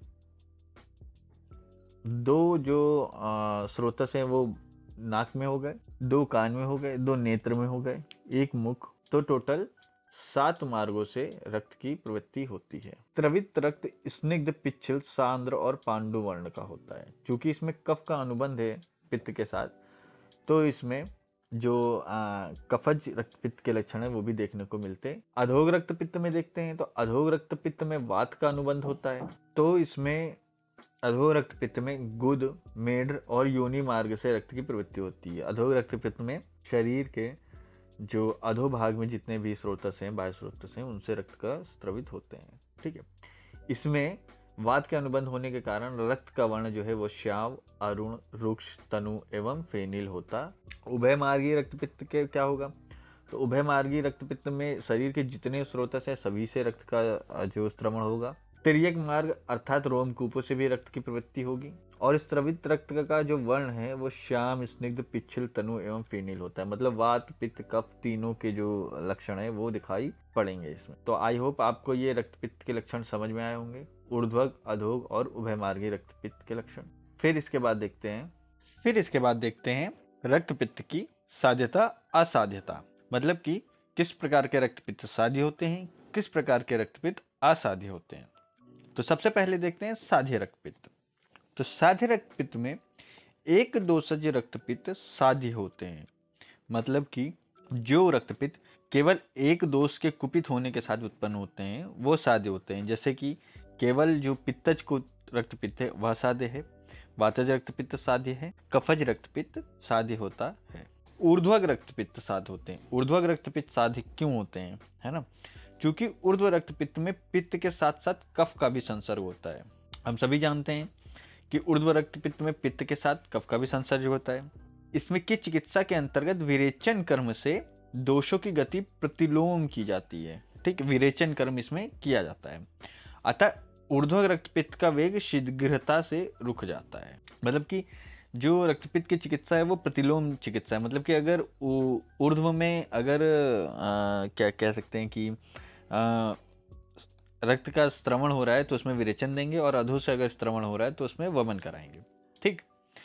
Speaker 2: दो जो स्रोतस हैं वो नाक में हो गए, दो कान में हो गए, दो नेत्र में हो गए, एक मुख, तो टोटल 7 मार्गों से रक्त की प्रवृत्ति होती है। स्रवित रक्त स्निग्ध, पिच्छल, सांद्र और पांडु वर्ण का होता है। क्योंकि इसमें कफ का अनुबंध है पित्त के साथ, तो इसमें जो कफज रक्तपित्त के लक्षण है वो भी देखने को मिलते हैं। अधोग रक्तपित्त में देखते हैं तो अधोग रक्तपित्त में वात का अनुबंध होता है। तो इसमें अधोग रक्तपित्त में गुद, मेढ और योनि मार्ग से रक्त की प्रवृत्ति होती है। अधोग रक्तपित्त में शरीर के जो अधोभाग में जितने भी स्रोतस हैं, बाह्य स्रोतस हैं, उनसे रक्त का स्त्रवित होते हैं, ठीक है। इसमें वात के अनुबंध होने के कारण रक्त का वर्ण जो है वो श्याम, अरुण, रुक्ष, तनु एवं फेनिल होता। उभय मार्गी रक्तपित्त के क्या होगा, तो उभय मार्गी रक्तपित्त में शरीर के जितने स्रोतस है सभी से रक्त का जो स्त्रवण होगा। तिर्यक मार्ग अर्थात रोमकूपों से भी रक्त की प्रवृत्ति होगी। और स्त्रवित रक्त का जो वर्ण है वो श्याम, स्निग्ध, पिच्छल, तनु एवं फेनिल होता है। मतलब वात, पित्त, कफ तीनों के जो लक्षण है वो दिखाई पड़ेंगे इसमें। तो आई होप आपको ये रक्तपित्त के लक्षण समझ में आए होंगे, ऊर्ध्वक, अधोग और उभयमार्गी रक्तपित्त के लक्षण। फिर इसके बाद देखते हैं रक्तपित्त की साध्यता असाध्यता। मतलब कि किस प्रकार के रक्तपित्त साध्य होते हैं, किस प्रकार के रक्तपित्त असाध्य होते हैं। तो सबसे पहले देखते हैं साध्य रक्तपित्त। तो साध्य रक्तपित्त में एक दोषज रक्तपित्त साध्य होते हैं। मतलब कि जो रक्तपित्त केवल एक दोष के कुपित होने के साथ उत्पन्न होते हैं वो साध्य होते हैं। जैसे कि केवल जो पित्तज को रक्तपित्त है वह साध्य है, वातज रक्तपित्त साध्य है, कफज रक्तपित्त साध्य होता है। ऊर्ध्वक रक्तपित्त साध्य होते हैं। ऊर्ध्वक रक्तपित्त साध्य क्यों होते हैं, है ना, क्योंकि ऊर्ध्व रक्तपित्त में पित्त के साथ साथ कफ का भी संसर्ग होता है। हम सभी जानते हैं कि ऊर्ध्व रक्तपित्त में पित्त के साथ कफ का भी संसर्ग होता है। इसमें की चिकित्सा के अंतर्गत विरेचन कर्म से दोषों की गति प्रतिलोम की जाती है, ठीक, विरेचन कर्म इसमें किया जाता है। अतः ऊर्ध्व रक्तपित्त का वेग शीघ्रता से रुक जाता है। मतलब कि जो रक्तपित्त की चिकित्सा है वो प्रतिलोम चिकित्सा है। मतलब कि अगर ऊर्ध्व में अगर क्या कह सकते हैं कि रक्त का स्त्रवण हो रहा है तो उसमें विरेचन देंगे, और अधो से अगर स्त्रवण हो रहा है तो उसमें वमन कराएंगे, ठीक।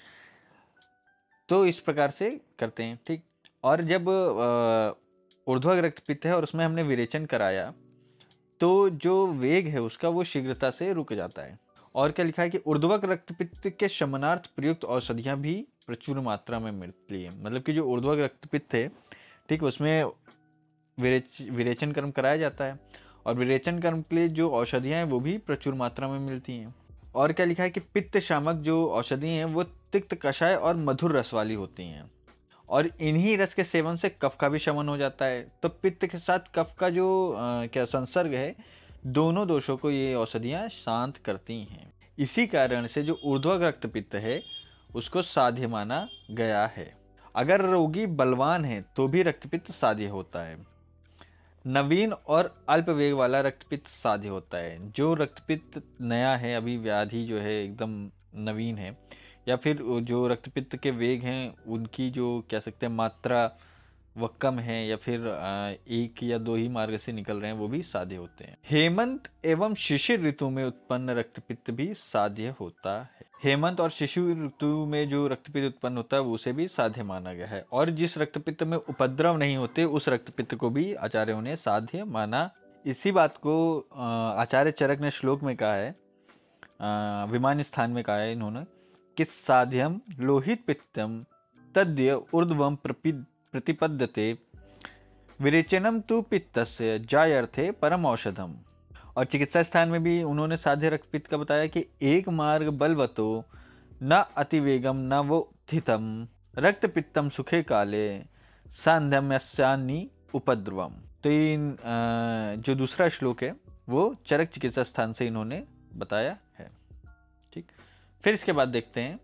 Speaker 2: तो इस प्रकार से करते हैं, ठीक। और जब ऊर्ध्व रक्तपित्त है और उसमें हमने विरेचन कराया तो जो वेग है उसका वो शीघ्रता से रुक जाता है। और क्या लिखा है कि ऊर्ध्वक रक्तपित्त के शमनार्थ प्रयुक्त औषधियां भी प्रचुर मात्रा में मिलती है। मतलब कि जो ऊर्ध्वक रक्तपित्त है, ठीक, उसमें विरेचन कर्म कराया जाता है, और विरेचन कर्म के लिए जो औषधियां हैं वो भी प्रचुर मात्रा में मिलती हैं। और क्या लिखा है कि पित्त शामक जो औषधि हैं वो तिक्त कषाय और मधुर रस वाली होती हैं, और इन्हीं रस के सेवन से कफ का भी शमन हो जाता है। तो पित्त के साथ कफ का जो क्या संसर्ग है, दोनों दोषों को ये औषधियां शांत करती हैं। इसी कारण से जो ऊर्ध्व रक्तपित्त है उसको साध्य माना गया है। अगर रोगी बलवान है तो भी रक्तपित्त साध्य होता है। नवीन और अल्प वेग वाला रक्तपित्त साध्य होता है। जो रक्तपित्त नया है, अभी व्याधि जो है एकदम नवीन है, या फिर जो रक्तपित्त के वेग हैं उनकी जो कह सकते हैं मात्रा वह कम है, या फिर एक या दो ही मार्ग से निकल रहे हैं, वो भी साध्य होते हैं। हेमंत एवं शिशिर ऋतु में उत्पन्न रक्तपित्त भी साध्य होता है। हेमंत और शिशिर ऋतु में जो रक्तपित्त उत्पन्न होता है उसे भी साध्य माना गया है। और जिस रक्तपित्त में उपद्रव नहीं होते उस रक्तपित्त को भी आचार्यों ने साध्य माना। इसी बात को आचार्य चरक ने श्लोक में कहा है, विमान स्थान में कहा है इन्होंने कि साध्यम लोहित पित्तम तद्य ऊर्ध्वम प्रतिपद्यते विरेचनम तु पित्तस्य जायर्थे परम औषधम। और चिकित्सा स्थान में भी उन्होंने साध्य रक्तपित्त का बताया कि एक मार्ग बलवतो न अतिवेगम न वो उत्थितम रक्तपित्तम सुखे काले सांध्यम्यस्यानि उपद्रवम। तो इन जो दूसरा श्लोक है वो चरक चिकित्सा स्थान से इन्होंने बताया है, ठीक। फिर इसके बाद देखते हैं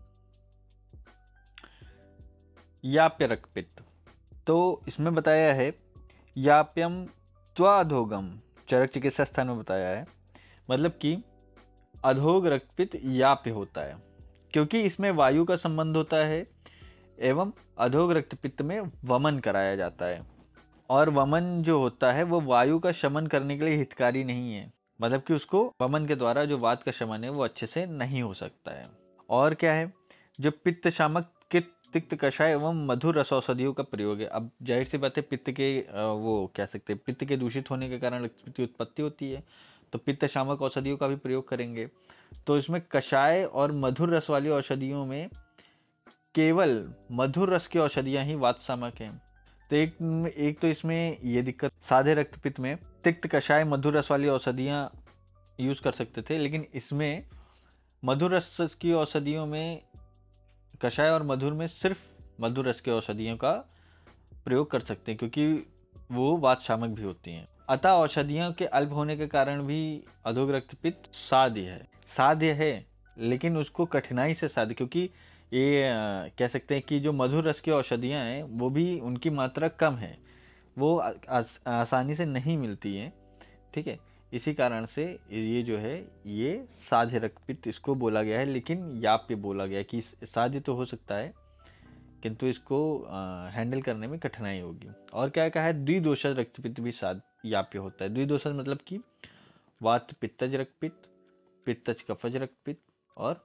Speaker 2: याप्य रक्तपित्त। तो इसमें बताया है याप्यम त्वाधोगम, चरक चिकित्सा स्थान में बताया है। मतलब कि अधोग रक्तपित्त याप्य होता है क्योंकि इसमें वायु का संबंध होता है, एवं अधोग रक्तपित्त में वमन कराया जाता है, और वमन जो होता है वो वायु का शमन करने के लिए हितकारी नहीं है। मतलब कि उसको वमन के द्वारा जो वात का शमन है वो अच्छे से नहीं हो सकता है। और क्या है, जो पित्त शामक के तिक्त कषाय एवं मधुर रस औषधियों का प्रयोग है। अब जाहिर सी बात है, पित्त के वो कह सकते हैं पित्त के दूषित होने के कारण रक्तपित्त की उत्पत्ति होती है, तो पित्त शामक औषधियों का भी प्रयोग करेंगे। तो इसमें कषाय और मधुर रस वाली औषधियों में केवल मधुर रस की औषधियां ही वात शामक हैं। तो एक तो इसमें ये दिक्कत, साधे रक्तपित्त में तिक्त कषाय मधुर रस वाली औषधियां यूज कर सकते थे, लेकिन इसमें मधुर रस की औषधियों में, कषाय और मधुर में सिर्फ मधुर रस की औषधियों का प्रयोग कर सकते हैं क्योंकि वो वात शामक भी होती हैं। अतः औषधियों के अल्प होने के कारण भी अधोग रक्तपित्त साध्य है, लेकिन उसको कठिनाई से साध्य, क्योंकि ये कह सकते हैं कि जो मधुर रस की औषधियां हैं वो भी उनकी मात्रा कम है, वो आसानी से नहीं मिलती है, ठीक है। इसी कारण से ये जो है ये साध्य रक्तपित्त इसको बोला गया है, लेकिन याप्य बोला गया है कि साध्य तो हो सकता है किंतु इसको हैंडल करने में कठिनाई होगी। और क्या कहा है, द्विदोषज रक्तपित्त भी याप्य होता है। द्विदोषज मतलब कि वात पित्तज रक्तपित्त, पित्तज कफज रक्तपित्त, और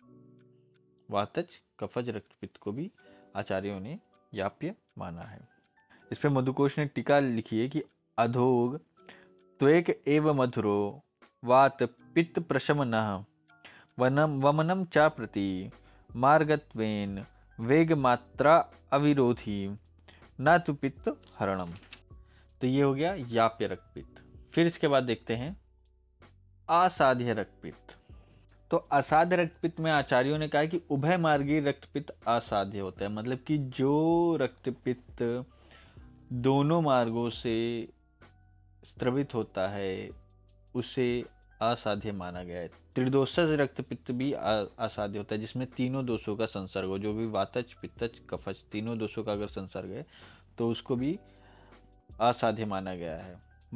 Speaker 2: वातज कफज रक्तपित्त को भी आचार्यों ने याप्य माना है। इस पर मधुकोश ने टीका लिखी है कि अधोग त्वेक एव मधुरो वात पित्त प्रशमनः वमनम चा प्रति मार्गत्वेन वेग मात्रा अविरोधी न तो पित्त हरणम। तो ये हो गया याप्य रक्तपित्त। फिर इसके बाद देखते हैं असाध्य रक्तपित्त। तो असाध्य रक्तपित्त में आचार्यों ने कहा कि उभय मार्गी रक्तपित्त असाध्य होता है। मतलब कि जो रक्तपित्त दोनों मार्गों से स्त्रवित होता है उसे असाध्य माना गया है। त्रिदोषज रक्तपित्त भी असाध्य होता है, जिसमें तीनों दोषों का संसर्ग हो, जो भी वातज पित्तज कफज तीनों दोषों का अगर संसर्ग है तो उसको भी असाध्य माना गया है।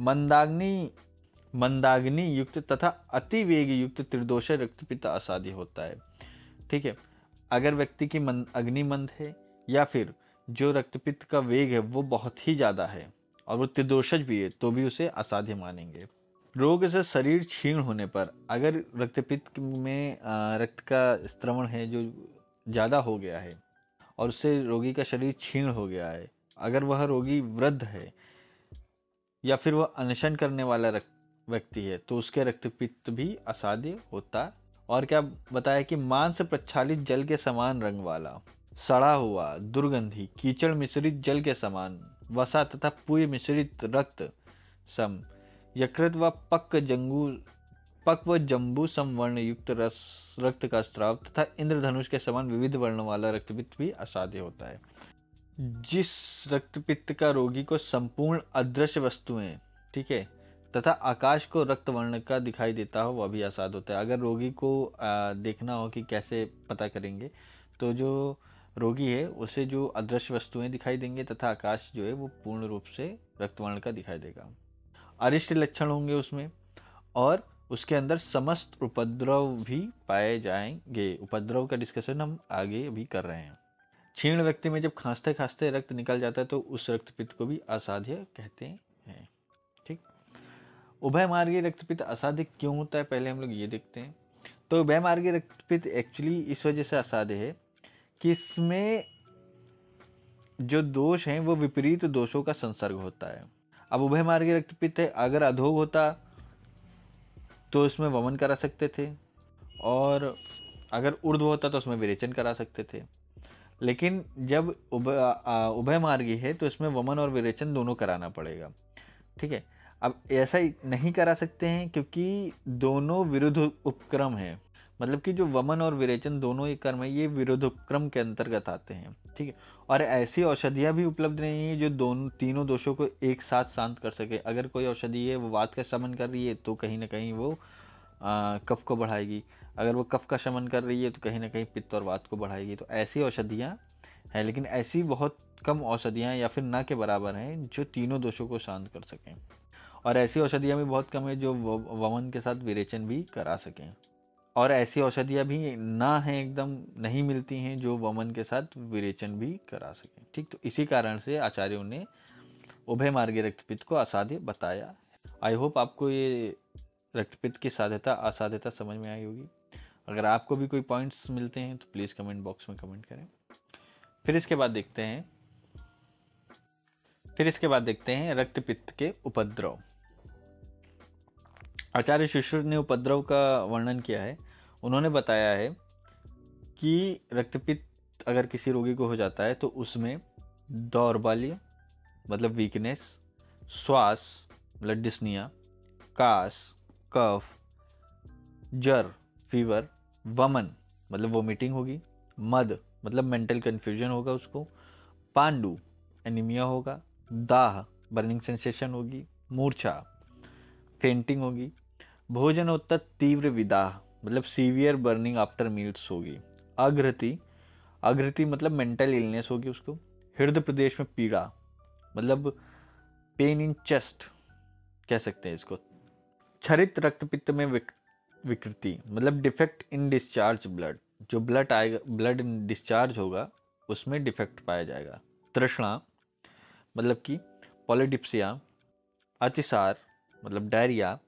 Speaker 2: मंदाग्नि युक्त तथा अति वेग युक्त त्रिदोष रक्तपित्त असाध्य होता है। ठीक है, अगर व्यक्ति की अग्नि मंद है या फिर जो रक्तपित्त का वेग है वो बहुत ही ज्यादा है और वो त्रिदोषज भी है तो भी उसे असाध्य मानेंगे। रोग से शरीर क्षीण होने पर, अगर रक्तपित्त में रक्त का स्त्रवण है जो ज्यादा हो गया है और उससे रोगी का शरीर क्षीण हो गया है, अगर वह रोगी वृद्ध है या फिर वह अनशन करने वाला व्यक्ति है तो उसके रक्तपित्त भी असाध्य होता है। और क्या बताया कि मांस प्रक्षालित जल के समान रंग वाला, सड़ा हुआ, दुर्गंधी, कीचड़ मिश्रित जल के समान, वसा तथा पूय मिश्रित रक्त सम, यकृत व पक व जम्बू सम वर्ण युक्त रक्त का स्राव तथा इंद्रधनुष के समान विविध वर्ण वाला रक्तपित्त भी असाध्य होता है। जिस रक्तपित्त का रोगी को संपूर्ण अदृश्य वस्तुएं, ठीक है, तथा आकाश को रक्त वर्ण का दिखाई देता हो वह भी असाध्य होता है। अगर रोगी को देखना हो कि कैसे पता करेंगे, तो जो रोगी है उसे जो अदृश्य वस्तुएं दिखाई देंगे तथा आकाश जो है वो पूर्ण रूप से रक्त वर्ण का दिखाई देगा। अरिष्ट लक्षण होंगे उसमें और उसके अंदर समस्त उपद्रव भी पाए जाएंगे। उपद्रव का डिस्कशन हम आगे अभी कर रहे हैं। क्षीण व्यक्ति में जब खांसते खांसते रक्त निकल जाता है तो उस रक्तपित्त को भी असाध्य कहते हैं। ठीक, उभयमार्गी रक्तपित्त असाध्य क्यों होता है पहले हम लोग ये देखते हैं। तो उभयमार्गी रक्तपित्त एक्चुअली इस वजह से असाध्य है कि इसमें जो दोष हैं वो विपरीत दोषों का संसर्ग होता है। अब उभयमार्गी रक्तपित्त है, अगर अधोग होता तो उसमें वमन करा सकते थे और अगर ऊर्ध्व होता तो उसमें विरेचन करा सकते थे, लेकिन जब उभयमार्गी है तो इसमें वमन और विरेचन दोनों कराना पड़ेगा। ठीक है, अब ऐसा ही नहीं करा सकते हैं क्योंकि दोनों विरुद्ध उपक्रम है, मतलब कि जो वमन और विरेचन दोनों ही कर्म है ये विरुद्ध उपक्रम के अंतर्गत आते हैं। ठीक है, और ऐसी औषधियां भी उपलब्ध नहीं है जो तीनों दोषों को एक साथ शांत कर सके। अगर कोई औषधि है वो वात का शमन कर रही है तो कहीं ना कहीं वो कफ को बढ़ाएगी, अगर वो कफ का शमन कर रही है तो कहीं ना कहीं पित्त और वात को बढ़ाएगी। तो ऐसी औषधियां हैं, लेकिन ऐसी बहुत कम औषधियां या फिर ना के बराबर हैं जो तीनों दोषों को शांत कर सकें, और ऐसी औषधियां भी बहुत कम है जो वमन के साथ विरेचन भी करा सकें, और ऐसी औषधियां भी ना हैं, एकदम नहीं मिलती हैं जो वमन के साथ विरेचन भी करा सकें। ठीक, तो इसी कारण से आचार्यों ने उभयमार्गी रक्तपित्त को असाध्य बताया। आई होप आपको ये रक्तपित्त की साध्यता असाध्यता समझ में आई होगी। अगर आपको भी कोई पॉइंट्स मिलते हैं तो प्लीज कमेंट बॉक्स में कमेंट करें। फिर इसके बाद देखते हैं रक्तपित्त के उपद्रव। आचार्य सुश्रुत ने उपद्रव का वर्णन किया है। उन्होंने बताया है कि रक्तपित्त अगर किसी रोगी को हो जाता है तो उसमें दौर्बल्य मतलब वीकनेस, श्वास मतलब डिस्निया, काश, कफ, जर फीवर, वमन मतलब वोमिटिंग होगी, मद मतलब मेंटल कंफ्यूजन होगा उसको, पांडु एनीमिया होगा, दाह बर्निंग सेंसेशन होगी, मूर्छा फेंटिंग होगी, भोजनोत्तर तीव्र विदाह मतलब सीवियर बर्निंग आफ्टर मील्स होगी, अघृति मतलब मेंटल इलनेस होगी उसको, हृदय प्रदेश में पीड़ा मतलब पेन इन चेस्ट कह सकते हैं इसको, क्षरित रक्तपित्त में विकृति मतलब डिफेक्ट इन डिस्चार्ज ब्लड, जो ब्लड आएगा ब्लड डिस्चार्ज होगा उसमें डिफेक्ट पाया जाएगा, तृष्णा मतलब कि पॉलीडिप्सिया, अतिसार मतलब डायरिया,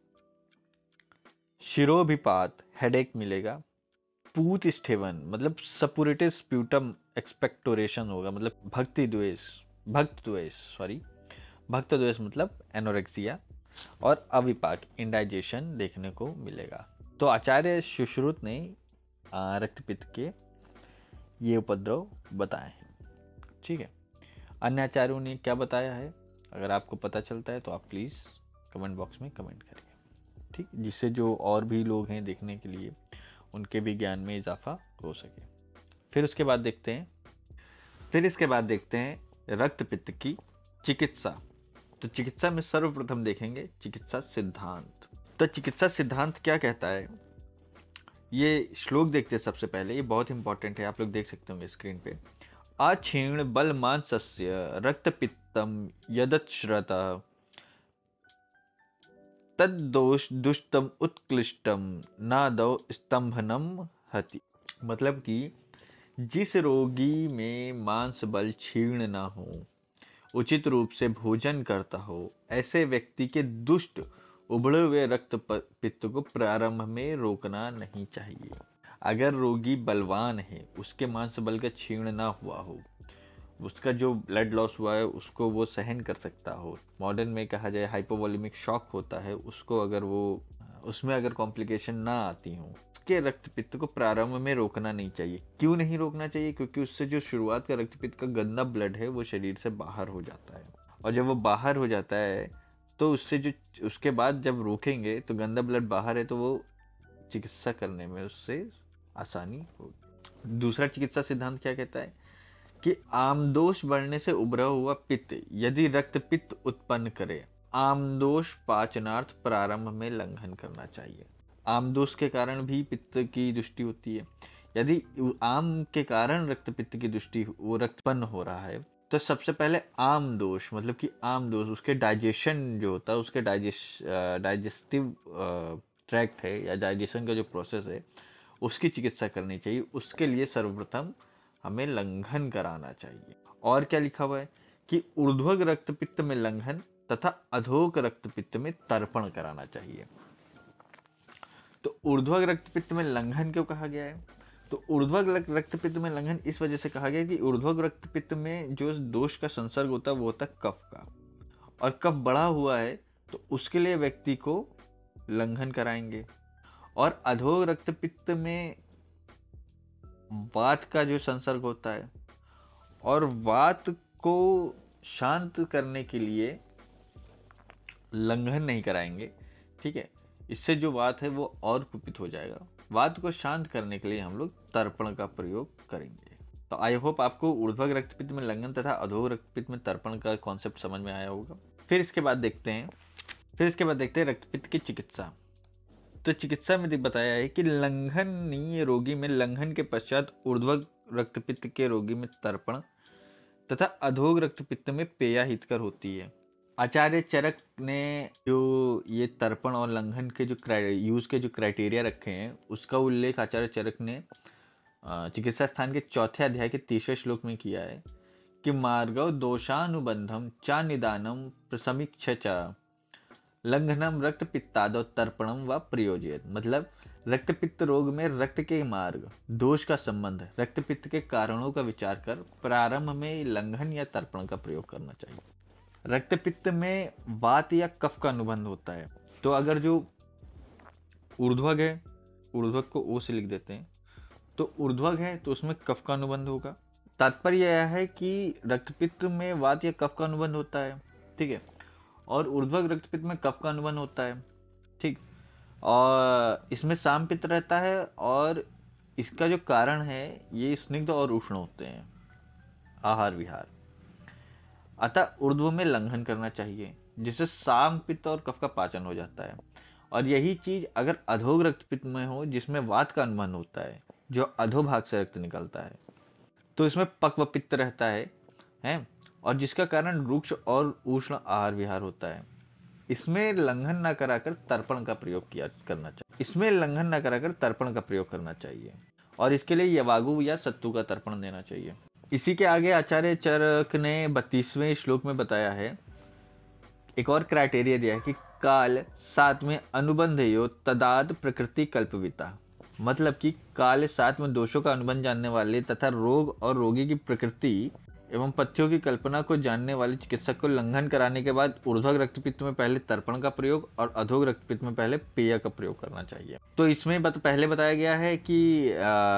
Speaker 2: शिरोभिपात हेडेक मिलेगा, पूत स्टेवन मतलब सपुरेटिव स्प्यूटम एक्सपेक्टोरेशन होगा मतलब भक्त द्वेष मतलब एनोरेक्सिया, और अविपाक इंडाइजेशन देखने को मिलेगा। तो आचार्य सुश्रुत ने रक्तपित्त के ये उपद्रव बताए हैं। ठीक है, अन्य आचार्यों ने क्या बताया है अगर आपको पता चलता है तो आप प्लीज कमेंट बॉक्स में कमेंट करिए। ठीक, जिससे जो और भी लोग हैं देखने के लिए उनके भी ज्ञान में इजाफा हो सके। फिर इसके बाद देखते हैं रक्तपित्त की चिकित्सा। तो चिकित्सा में सर्वप्रथम देखेंगे चिकित्सा सिद्धांत। तो चिकित्सा सिद्धांत क्या कहता है, ये श्लोक देखते हैं सबसे पहले, ये बहुत इंपॉर्टेंट है, आप लोग देख सकते होंगे स्क्रीन पे। आक्षीण बल मांसस्य रक्तपित्तम यदश्रतः तद्दोष दुष्टम उत्कृष्टम नादौ स्तंभनम हति। मतलब कि जिस रोगी में मांस बल क्षीण ना हो, उचित रूप से भोजन करता हो, ऐसे व्यक्ति के दुष्ट उबड़े हुए रक्त पित्त को प्रारंभ में रोकना नहीं चाहिए। अगर रोगी बलवान है, उसके मांस बल का क्षीण ना हुआ हो, उसका जो ब्लड लॉस हुआ है उसको वो सहन कर सकता हो, मॉडर्न में कहा जाए हाइपोवॉल्यूमिक शॉक होता है उसको, अगर वो उसमें अगर कॉम्प्लिकेशन ना आती हो, उसके रक्तपित्त को प्रारंभ में रोकना नहीं चाहिए। क्यों नहीं रोकना चाहिए? क्योंकि उससे जो शुरुआत का रक्तपित्त का गंदा ब्लड है वो शरीर से बाहर हो जाता है, और जब वो बाहर हो जाता है तो उससे जो उसके बाद जब रोकेंगे तो गंदा ब्लड बाहर है तो वो चिकित्सा करने में उससे आसानी होगी। दूसरा चिकित्सा सिद्धांत क्या कहता है कि आमदोष बढ़ने से उभरा हुआ पित्त यदि रक्त पित्त उत्पन्न करे, आमदोष पाचनार्थ प्रारंभ में लंघन करना चाहिए। आमदोष के कारण भी पित्त की दृष्टि होती है। यदि आम के कारण रक्त पित्त की दृष्टि वो रक्तपन्न हो रहा है तो सबसे पहले आम दोष, मतलब कि आम दोष उसके डाइजेशन जो होता है, उसके डाइजेस्टिव ट्रैक्ट है या डाइजेशन का जो प्रोसेस है उसकी चिकित्सा करनी चाहिए। उसके लिए सर्वप्रथम हमें लंघन कराना चाहिए। और क्या लिखा हुआ है कि ऊर्ध्वग रक्तपित्त में लंघन तथा अधोग रक्तपित्त में तर्पण कराना चाहिए। तो ऊर्ध्वग रक्तपित्त में लंघन क्यों कहा गया है? तो ऊर्ध्वग रक्तपित्त में लंघन इस वजह से कहा गया कि ऊर्ध्वग रक्तपित्त में जो दोष का संसर्ग होता है वो होता है कफ का, और कफ बढ़ा हुआ है तो उसके लिए व्यक्ति को लंघन कराएंगे। और अधोग रक्तपित्त में वात का जो संसर्ग होता है, और वात को शांत करने के लिए लंघन नहीं कराएंगे, ठीक है, इससे जो वात है वो और कुपित हो जाएगा। वात को शांत करने के लिए हम लोग तर्पण का प्रयोग करेंगे। तो आई होप आपको ऊर्ध्वग रक्तपित्त में लंघन तथा अधोग रक्तपित्त में तर्पण का कॉन्सेप्ट समझ में आया होगा। फिर इसके बाद देखते हैं रक्तपित्त की चिकित्सा। तो चिकित्सा में बताया है कि लंघनीय रोगी में लंघन के पश्चात ऊर्ध्वग रक्तपित्त के रोगी में तर्पण तथा अधोग रक्तपित्त में पेया हितकर होती है। आचार्य चरक ने जो ये तर्पण और लंघन के जो यूज के जो क्राइटेरिया रखे हैं उसका उल्लेख आचार्य चरक ने चिकित्सा स्थान के चौथे अध्याय के 30वें श्लोक में किया है कि मार्गव दोषानुबंधम चा निदानम प्रसमीक्ष च लंघनम रक्तपित्तादो तर्पणम व प्रयोजयत। मतलब रक्तपित्त रोग में रक्त के मार्ग, दोष का संबंध, रक्तपित्त के कारणों का विचार कर प्रारंभ में लंघन या तर्पण का प्रयोग करना चाहिए। रक्तपित्त में वात या कफ का अनुबंध होता है, तो अगर जो ऊर्ध्वग है, ऊर्ध्वग को ओ से लिख देते हैं, तो ऊर्ध्वग है तो उसमें कफ का अनुबंध होगा। तात्पर्य यह है कि रक्तपित्त में वात या कफ का अनुबंध होता है, ठीक है, और ऊर्ध्वग रक्तपित्त में कफ का अनुबंध होता है, ठीक, और इसमें साम पित्त रहता है, और इसका जो कारण है ये स्निग्ध और उष्ण होते हैं, आहार विहार। अतः ऊर्ध्व में लंघन करना चाहिए जिससे साम पित्त और कफ का पाचन हो जाता है। और यही चीज अगर अधोग रक्तपित्त में हो जिसमें वात का अनुबंध होता है, जो अधोभाग से रक्त निकलता है, तो इसमें पक्व पित्त रहता है, और जिसका कारण रुक्ष और उष्ण आहार विहार होता है। इसमें लंघन न कराकर तर्पण का प्रयोग करना चाहिए, और इसके लिए यवागु या सत्तू का तर्पण देना चाहिए। इसी के आगे आचार्य चरक ने 32वें श्लोक में बताया है, एक और क्राइटेरिया दिया है कि काल साथ में अनुबंध यो तदाद प्रकृति कल्पविता। मतलब कि काल साथ में दोषों का अनुबंध जानने वाले तथा रोग और रोगी की प्रकृति एवं पथ्यों की कल्पना को जानने वाले चिकित्सक को लंघन कराने के बाद ऊर्ध्वग रक्तपित्त में पहले तर्पण का प्रयोग और अधोग रक्तपित्त में पहले पेय का प्रयोग करना चाहिए। तो इसमें पहले बताया गया है कि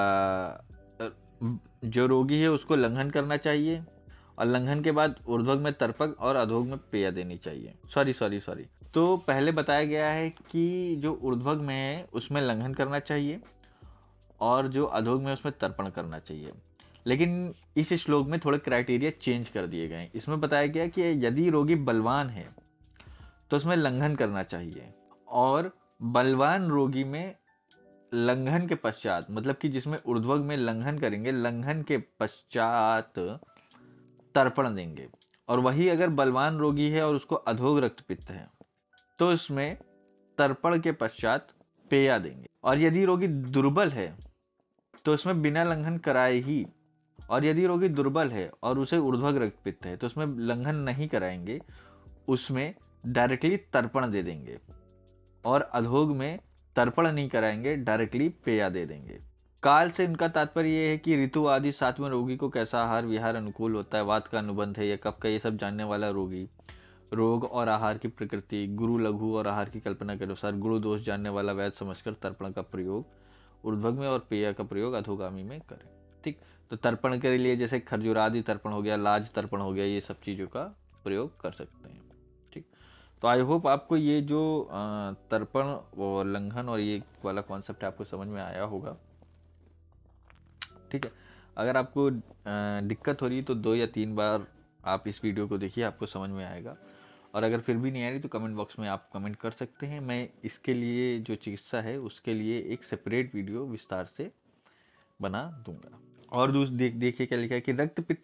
Speaker 2: जो रोगी है उसको लंघन करना चाहिए, और लंघन के बाद ऊर्ध्वग में तर्पक और अधोग में पेय देनी चाहिए। सॉरी तो पहले बताया गया है कि जो ऊर्ध्वग में है उसमें लंघन करना चाहिए, और जो अधोग में उसमें तर्पण करना चाहिए। लेकिन इस श्लोक में थोड़े क्राइटेरिया चेंज कर दिए गए। इसमें बताया गया कि यदि रोगी बलवान है तो उसमें लंघन करना चाहिए, और बलवान रोगी में लंघन के पश्चात, मतलब कि जिसमें ऊर्ध्वग में लंघन करेंगे, लंघन के पश्चात तर्पण देंगे। और वही अगर बलवान रोगी है और उसको अधोग रक्तपित्त है तो इसमें तर्पण के पश्चात पेया देंगे। और यदि रोगी दुर्बल है तो इसमें बिना लंघन कराए ही, और यदि रोगी दुर्बल है और उसे ऊर्ध्वग रक्तपित्त है तो उसमें लंघन नहीं कराएंगे, उसमें डायरेक्टली तर्पण दे देंगे। और अधोग में तर्पण नहीं कराएंगे, डायरेक्टली पेया दे देंगे। काल से इनका तात्पर्य यह है कि ऋतु आदि 7वें रोगी को कैसा आहार विहार अनुकूल होता है, वात का अनुबंध है या कफ का, ये सब जानने वाला रोगी। रोग और आहार की प्रकृति, गुरु लघु और आहार की कल्पना के अनुसार गुरु दोष जानने वाला वैद्य समझकर तर्पण का प्रयोग ऊर्ध्वग में और पेय का प्रयोग अधोगामी में करें। ठीक, तो तर्पण के लिए जैसे खरजुरादि तर्पण हो गया, लाज तर्पण हो गया, ये सब चीजों का प्रयोग कर सकते हैं। ठीक, तो आई होप आपको ये जो तर्पण और लंघन और ये वाला कॉन्सेप्ट आपको समझ में आया होगा। ठीक है, अगर आपको दिक्कत हो रही है तो 2 या 3 बार आप इस वीडियो को देखिए, आपको समझ में आएगा। और अगर फिर भी नहीं आ रही तो कमेंट बॉक्स में आप कमेंट कर सकते हैं। मैं इसके लिए जो चिकित्सा है उसके लिए एक सेपरेट वीडियो विस्तार से बना दूंगा। और देखिए क्या लिखा है कि रक्तपित्त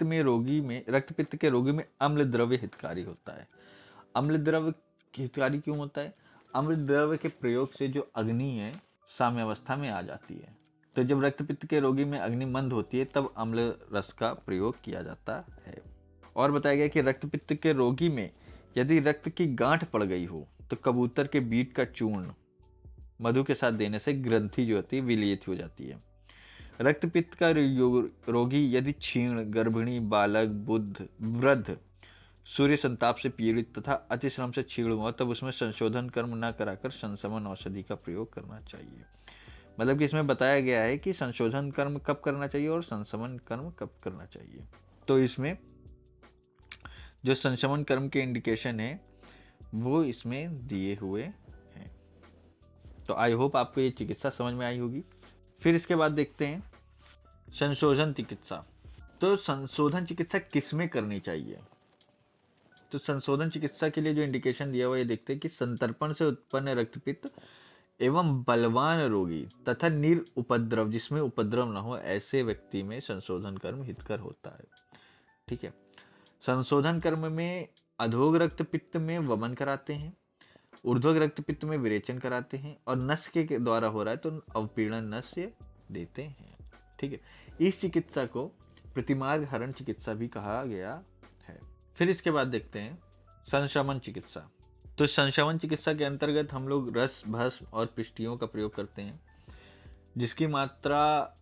Speaker 2: के रोगी में अम्ल द्रव्य हितकारी होता है। अम्ल द्रव्य हितकारी क्यों होता है? अम्ल द्रव्य के प्रयोग से जो अग्नि है साम्यावस्था में आ जाती है। तो जब रक्तपित्त के रोगी में अग्नि मंद होती है तब अम्ल रस का प्रयोग किया जाता है। और बताया गया कि रक्तपित्त के रोगी में यदि रक्त की गांठ पड़ गई हो तो कबूतर के बीट का चूर्ण मधु के साथ देने से ग्रंथि जो होती है विलयित हो जाती है। रक्तपित्त का रोगी यदि क्षीण, गर्भिणी, बालक, बुद्ध, वृद्ध, सूर्य संताप से पीड़ित तथा अतिश्रम से क्षीण हुआ तब उसमें संशोधन कर्म न कराकर संशमन औषधि का प्रयोग करना चाहिए। मतलब कि इसमें बताया गया है कि संशोधन कर्म कब करना चाहिए और संशमन कर्म कब करना चाहिए। तो इसमें जो संशमन कर्म के इंडिकेशन है वो इसमें दिए हुए हैं। तो आई होप आपको ये चिकित्सा समझ में आई होगी। फिर इसके बाद देखते हैं संशोधन चिकित्सा। तो संशोधन चिकित्सा किसमें करनी चाहिए? तो संशोधन चिकित्सा के लिए जो इंडिकेशन दिया हुआ ये देखते हैं कि संतर्पण से उत्पन्न रक्तपित्त एवं बलवान रोगी तथा निरुपद्रव, जिसमें उपद्रव न हो, ऐसे व्यक्ति में संशोधन कर्म हितकर होता है। ठीक है, संशोधन कर्म में अधोग रक्तपित्त में वमन कराते हैं, ऊर्ध्वग रक्तपित्त में विरेचन कराते हैं, और नस के द्वारा हो रहा है तो अवपीड़न नस्य देते हैं। ठीक है, इस चिकित्सा को प्रतिमार्ग हरण चिकित्सा भी कहा गया है। फिर इसके बाद देखते हैं संशमन चिकित्सा। तो संशमन चिकित्सा के अंतर्गत हम लोग रस, भस्म और पिष्टियों का प्रयोग करते हैं, जिसकी मात्रा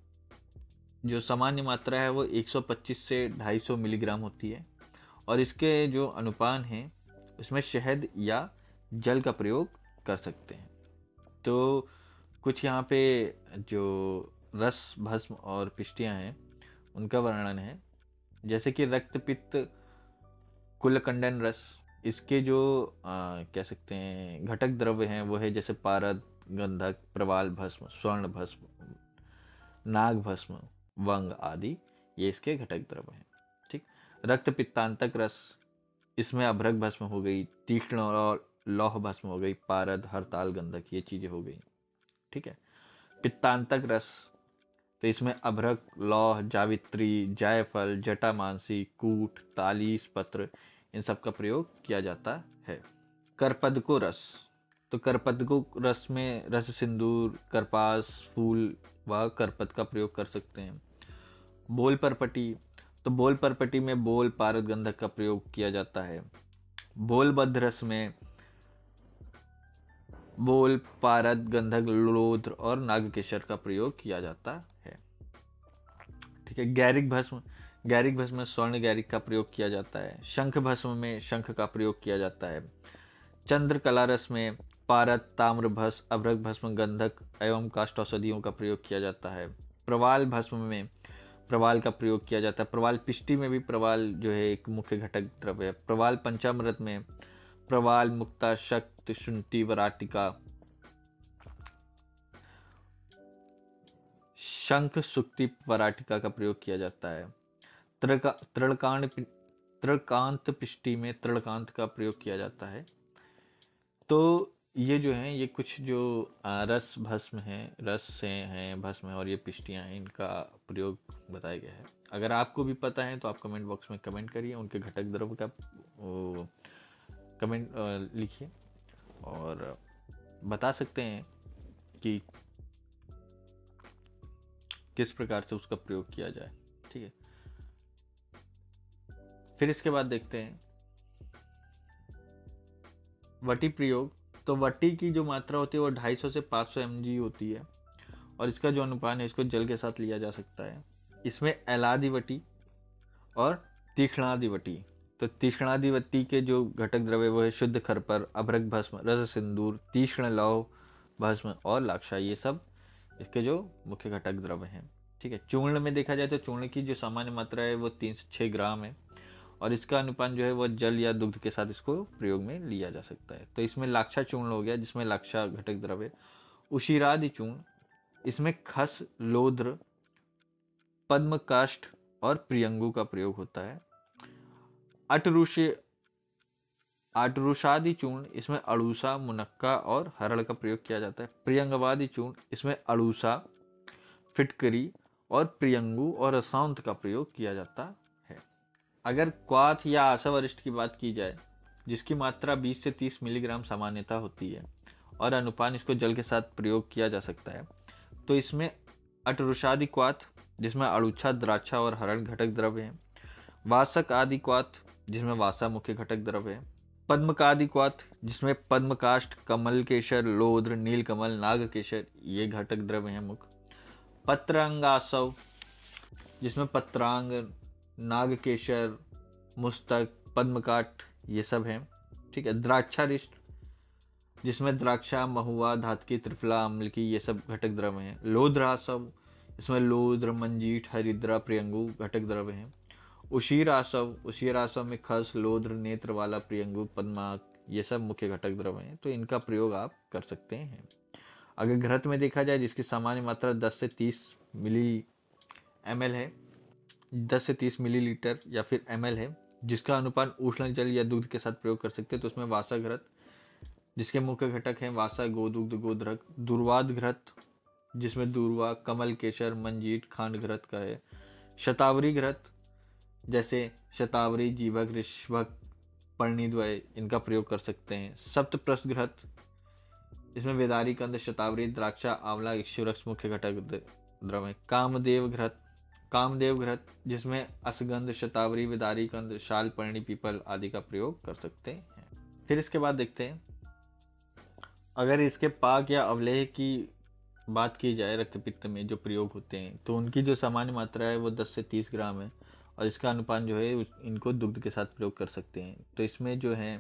Speaker 2: जो सामान्य मात्रा है वो 125 से 250 मिलीग्राम होती है। और इसके जो अनुपान है उसमें शहद या जल का प्रयोग कर सकते हैं। तो कुछ यहाँ पे जो रस, भस्म और पिष्टियाँ हैं उनका वर्णन है, जैसे कि रक्तपित्त कुलकंडन रस, इसके जो कह सकते हैं घटक द्रव्य हैं वो है जैसे पारद, गंधक, प्रवाल भस्म, स्वर्ण भस्म, नाग भस्म, वंग आदि, ये इसके घटक द्रव्य हैं। ठीक, रक्त पित्तांतक रस, इसमें अभ्रक भस्म हो गई, तीक्ष्ण और लौह भस्म हो गई, पारद, हरताल, गंधक, ये चीजें हो गई। ठीक है, पित्तांतक रस, तो इसमें अभ्रक, लौह, जावित्री, जायफल, जटामांसी, कूट, तालीस पत्र, इन सब का प्रयोग किया जाता है। करपदको रस, तो करपदको रस में रस सिंदूर, करपास, फूल व करपद का प्रयोग कर सकते हैं। बोल परपटी, तो बोल परपटी में बोल, पारद, गंधक का प्रयोग किया जाता है। बोलबद्ध रस में बोल, पारद, गंधक, लोद्र और नागकेशर का प्रयोग किया जाता है। ठीक है, गैरिक भस्म में स्वर्ण गैरिक का प्रयोग किया जाता है। शंख भस्म में शंख का प्रयोग किया जाता है। चंद्रकला रस में पारद, ताम्र भस्म, अभ्रक भस्म, गंधक एवं काष्ठौषधियों का प्रयोग किया जाता है। प्रवाल भस्म में प्रवाल का प्रयोग किया जाता है। प्रवाल पिष्टि में भी प्रवाल जो है एक मुख्य घटक द्रव्य है। प्रवाल पंचामृत में प्रवाल, मुक्ता, शक्त, शुंठी, वराटिका, शंख, सुक्ति, वराटिका का प्रयोग किया जाता है। तृणकांत पिष्टि में तृणकांत का प्रयोग किया जाता है। तो ये जो हैं ये कुछ जो रस भस्म है, रस से हैं भस्म है और ये पिष्टियाँ हैं, इनका प्रयोग बताया गया है। अगर आपको भी पता है तो आप कमेंट बॉक्स में कमेंट करिए, उनके घटक द्रव्य का कमेंट लिखिए और बता सकते हैं कि किस प्रकार से उसका प्रयोग किया जाए। ठीक है, फिर इसके बाद देखते हैं वटी प्रयोग। तो वटी की जो मात्रा होती है वो 250 से 500 mg होती है और इसका जो अनुपान है इसको जल के साथ लिया जा सकता है। इसमें एलादी वटी और तीक्ष्णादि वटी। तो तीक्ष्णादि वटी के जो घटक द्रव्य वो है शुद्ध खरपर, अभ्रक भस्म, रस सिंदूर, तीक्ष्ण लौह भस्म और लाक्षा। ये सब इसके जो मुख्य घटक द्रव्य हैं। ठीक है, चूर्ण में देखा जाए तो चूर्ण की जो सामान्य मात्रा है वो 3 से 6 ग्राम है और इसका अनुपान जो है वो जल या दुग्ध के साथ इसको प्रयोग में लिया जा सकता है। तो इसमें लाक्षा चूर्ण हो गया जिसमें लाक्षा घटक द्रव्य। उशिरादि चूर्ण, इसमें खस, लोध्र, पद्मकाष्ठ और प्रियंगु का प्रयोग होता है। अटरुषादि चूर्ण, इसमें अड़ूसा, मुनक्का और हरड़ का प्रयोग किया जाता है। प्रियंगवादि चूर्ण, इसमें अड़ूसा, फिटकरी और प्रियंगु और रसांत का प्रयोग किया जाता है। अगर क्वाथ या आशावरिष्ठ की बात की जाए जिसकी मात्रा 20 से 30 मिलीग्राम सामान्यता होती है और अनुपान इसको जल के साथ प्रयोग किया जा सकता है, तो इसमें अटरुषादि क्वाथ जिसमें अड़ूछा, द्राक्षा और हरड़ घटक द्रव्य है। वासक आदि क्वाथ जिसमें वासा मुख्य घटक द्रव्य है। पद्मकादि क्वाथ जिसमें पद्मकाष्ठ, कमल केशर, लोध्र, नीलकमल, नागकेशर ये घटक द्रव्य हैं मुख्य। पत्रांगासव जिसमें पत्रांग, नागकेशर, मुस्तक, पद्मकाठ ये सब हैं। ठीक है, द्राक्षारिष्ट जिसमें द्राक्षा, महुआ, धातकी, त्रिफला, अम्ल की ये सब घटक द्रव्य हैं। लोध्रासव इसमें लोध्र, मंजीठ, हरिद्रा, प्रियंगु घटक द्रव्य हैं। उशीरासव में खस, लोध्र, नेत्र वाला, प्रियंगु, पद्माक ये सब मुख्य घटक द्रव्य हैं। तो इनका प्रयोग आप कर सकते हैं। अगर घृत में देखा जाए जिसकी सामान्य मात्रा 10 से 30 मिली ml है, 10 से 30 मिलीलीटर या फिर ml है, जिसका अनुपान उष्ण जल या दूध के साथ प्रयोग कर सकते हैं, तो उसमें वासा घृत जिसके मुख्य घटक हैं वासा, गोदुग्ध, गोधृक। दुर्वाद घृत जिसमें दूर्वा, कमल केशर, मंजीठ, खांड घृत का है। शतावरी घृत जैसे शतावरी, जीभक, ऋषभक, पर्णिद्वय इनका प्रयोग कर सकते हैं। सप्तप्रस्थ घृत इसमें वेदारी कंद, शतावरी, द्राक्षा, आंवला, इक्षुरक्ष मुख्य घटक द्रव्य। कामदेव घृत जिसमें असगंध, शतावरी, वेदारी कंद, शाल, पर्णी, पीपल आदि का प्रयोग कर सकते हैं। फिर इसके बाद देखते हैं अगर इसके पाक या अवलेह की बात की जाए रक्तपित्त में जो प्रयोग होते हैं तो उनकी जो सामान्य मात्रा है वो 10 से 30 ग्राम है और इसका अनुपान जो है इनको दुग्ध के साथ प्रयोग कर सकते हैं। तो इसमें जो है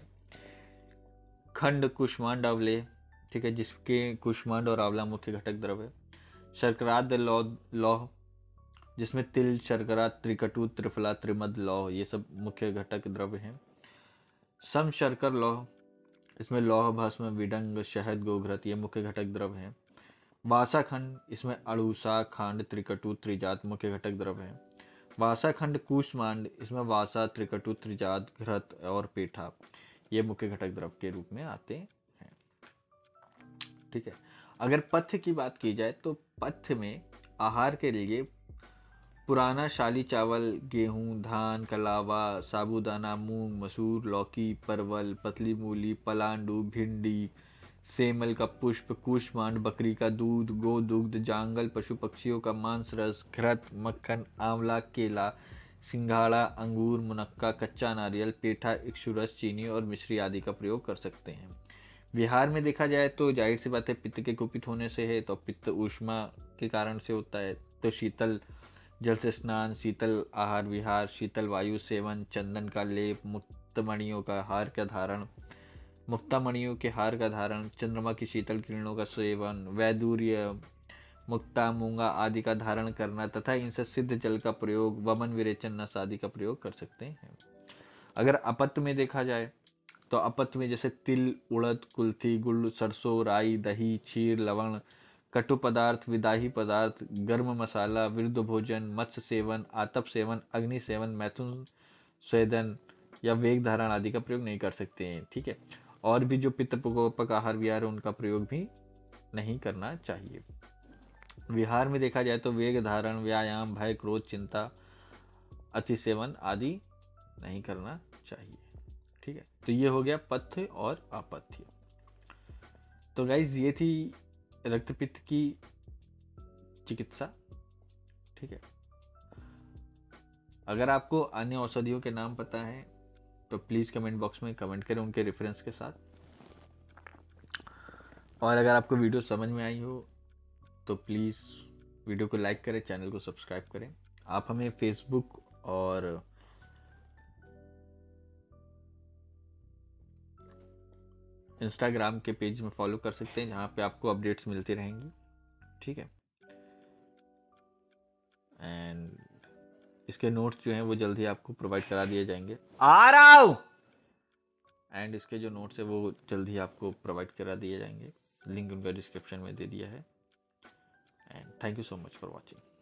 Speaker 2: खंड, कुष्मांड, अवलेह, ठीक है, जिसके कुष्मांड और आंवला मुख्य घटक द्रव्य। शर्कराद लौह जिसमें तिल, शर्करा, त्रिकटु, त्रिफला, त्रिमद, लौह ये सब मुख्य घटक द्रव्य हैं। सम शर्कर लौह इसमें लौह, भस्म, विडंग, शहद, गोघृत ये मुख्य घटक द्रव्य हैं। वासाखंड इसमें अड़ूसा, खांड, त्रिकटु, त्रिजात मुख्य घटक द्रव्य हैं। वासाखंड कूष्मांड इसमें वासा, त्रिकटु, त्रिजात, घृत और पेठा ये मुख्य घटक द्रव्य के रूप में आते हैं। ठीक है, अगर पथ्य की बात की जाए तो पथ्य में आहार के लिए पुराना शाली चावल, गेहूं, धान, कलावा, साबूदाना, मूंग, मसूर, लौकी, परवल, पतली मूली, पलांडू, भिंडी, सेमल का पुष्प, कूष्मांड, बकरी का दूध, गोदुग्ध, जांगल, पशु पक्षियों का मांस, रस, घृत, मक्खन, आंवला, केला, सिंघाड़ा, अंगूर, मुनक्का, कच्चा नारियल, पेठा, इक्षुरस, चीनी और मिश्री आदि का प्रयोग कर सकते हैं। बिहार में देखा जाए तो जाहिर सी बात है पित्त के कुपित होने से है, तो पित्त ऊष्मा के कारण से होता है, तो शीतल जल से स्नान, शीतल आहार विहार, शीतल वायु सेवन, चंदन का लेप, मुक्तमणियों का हार का धारण, मुक्तामणियों के हार का धारण, चंद्रमा की शीतल किरणों का सेवन, वैदूर्य, मुक्ता, मूंगा आदि का धारण करना तथा इनसे सिद्ध जल का प्रयोग, वमन, विरेचन, नस आदि का प्रयोग कर सकते हैं। अगर अपत्य में देखा जाए तो अपत्य में जैसे तिल, उड़द, कुल्थी, गुड़, सरसों, राई, दही, क्षीर, लवण, कटु पदार्थ, विदाही पदार्थ, गर्म मसाला, विरुद्ध भोजन, मत्स्य सेवन, आतप सेवन, अग्नि सेवन, मैथुन स्वेदन या वेग धारण आदि का प्रयोग नहीं कर सकते हैं। ठीक है, और भी जो पित्त प्रकोपक आहार विहार है उनका प्रयोग भी नहीं करना चाहिए। विहार में देखा जाए तो वेग धारण, व्यायाम, भय, क्रोध, चिंता, अति सेवन आदि नहीं करना चाहिए। ठीक है, तो ये हो गया पथ्य और अपथ्य। तो गाइज ये थी रक्तपित्त की चिकित्सा। ठीक है, अगर आपको अन्य औषधियों के नाम पता है तो प्लीज कमेंट बॉक्स में कमेंट करें उनके रेफरेंस के साथ। और अगर आपको वीडियो समझ में आई हो तो प्लीज वीडियो को लाइक करें, चैनल को सब्सक्राइब करें। आप हमें फेसबुक और इंस्टाग्राम के पेज में फॉलो कर सकते हैं, जहाँ पे आपको अपडेट्स मिलती रहेंगी। ठीक है, एंड इसके नोट्स जो हैं वो जल्द ही आपको प्रोवाइड करा दिए जाएंगे। आ रहा हूं। एंड इसके जो नोट्स है वो जल्द ही आपको प्रोवाइड करा दिए जाएंगे, लिंक उनका डिस्क्रिप्शन में दे दिया है। And thank you so much for watching.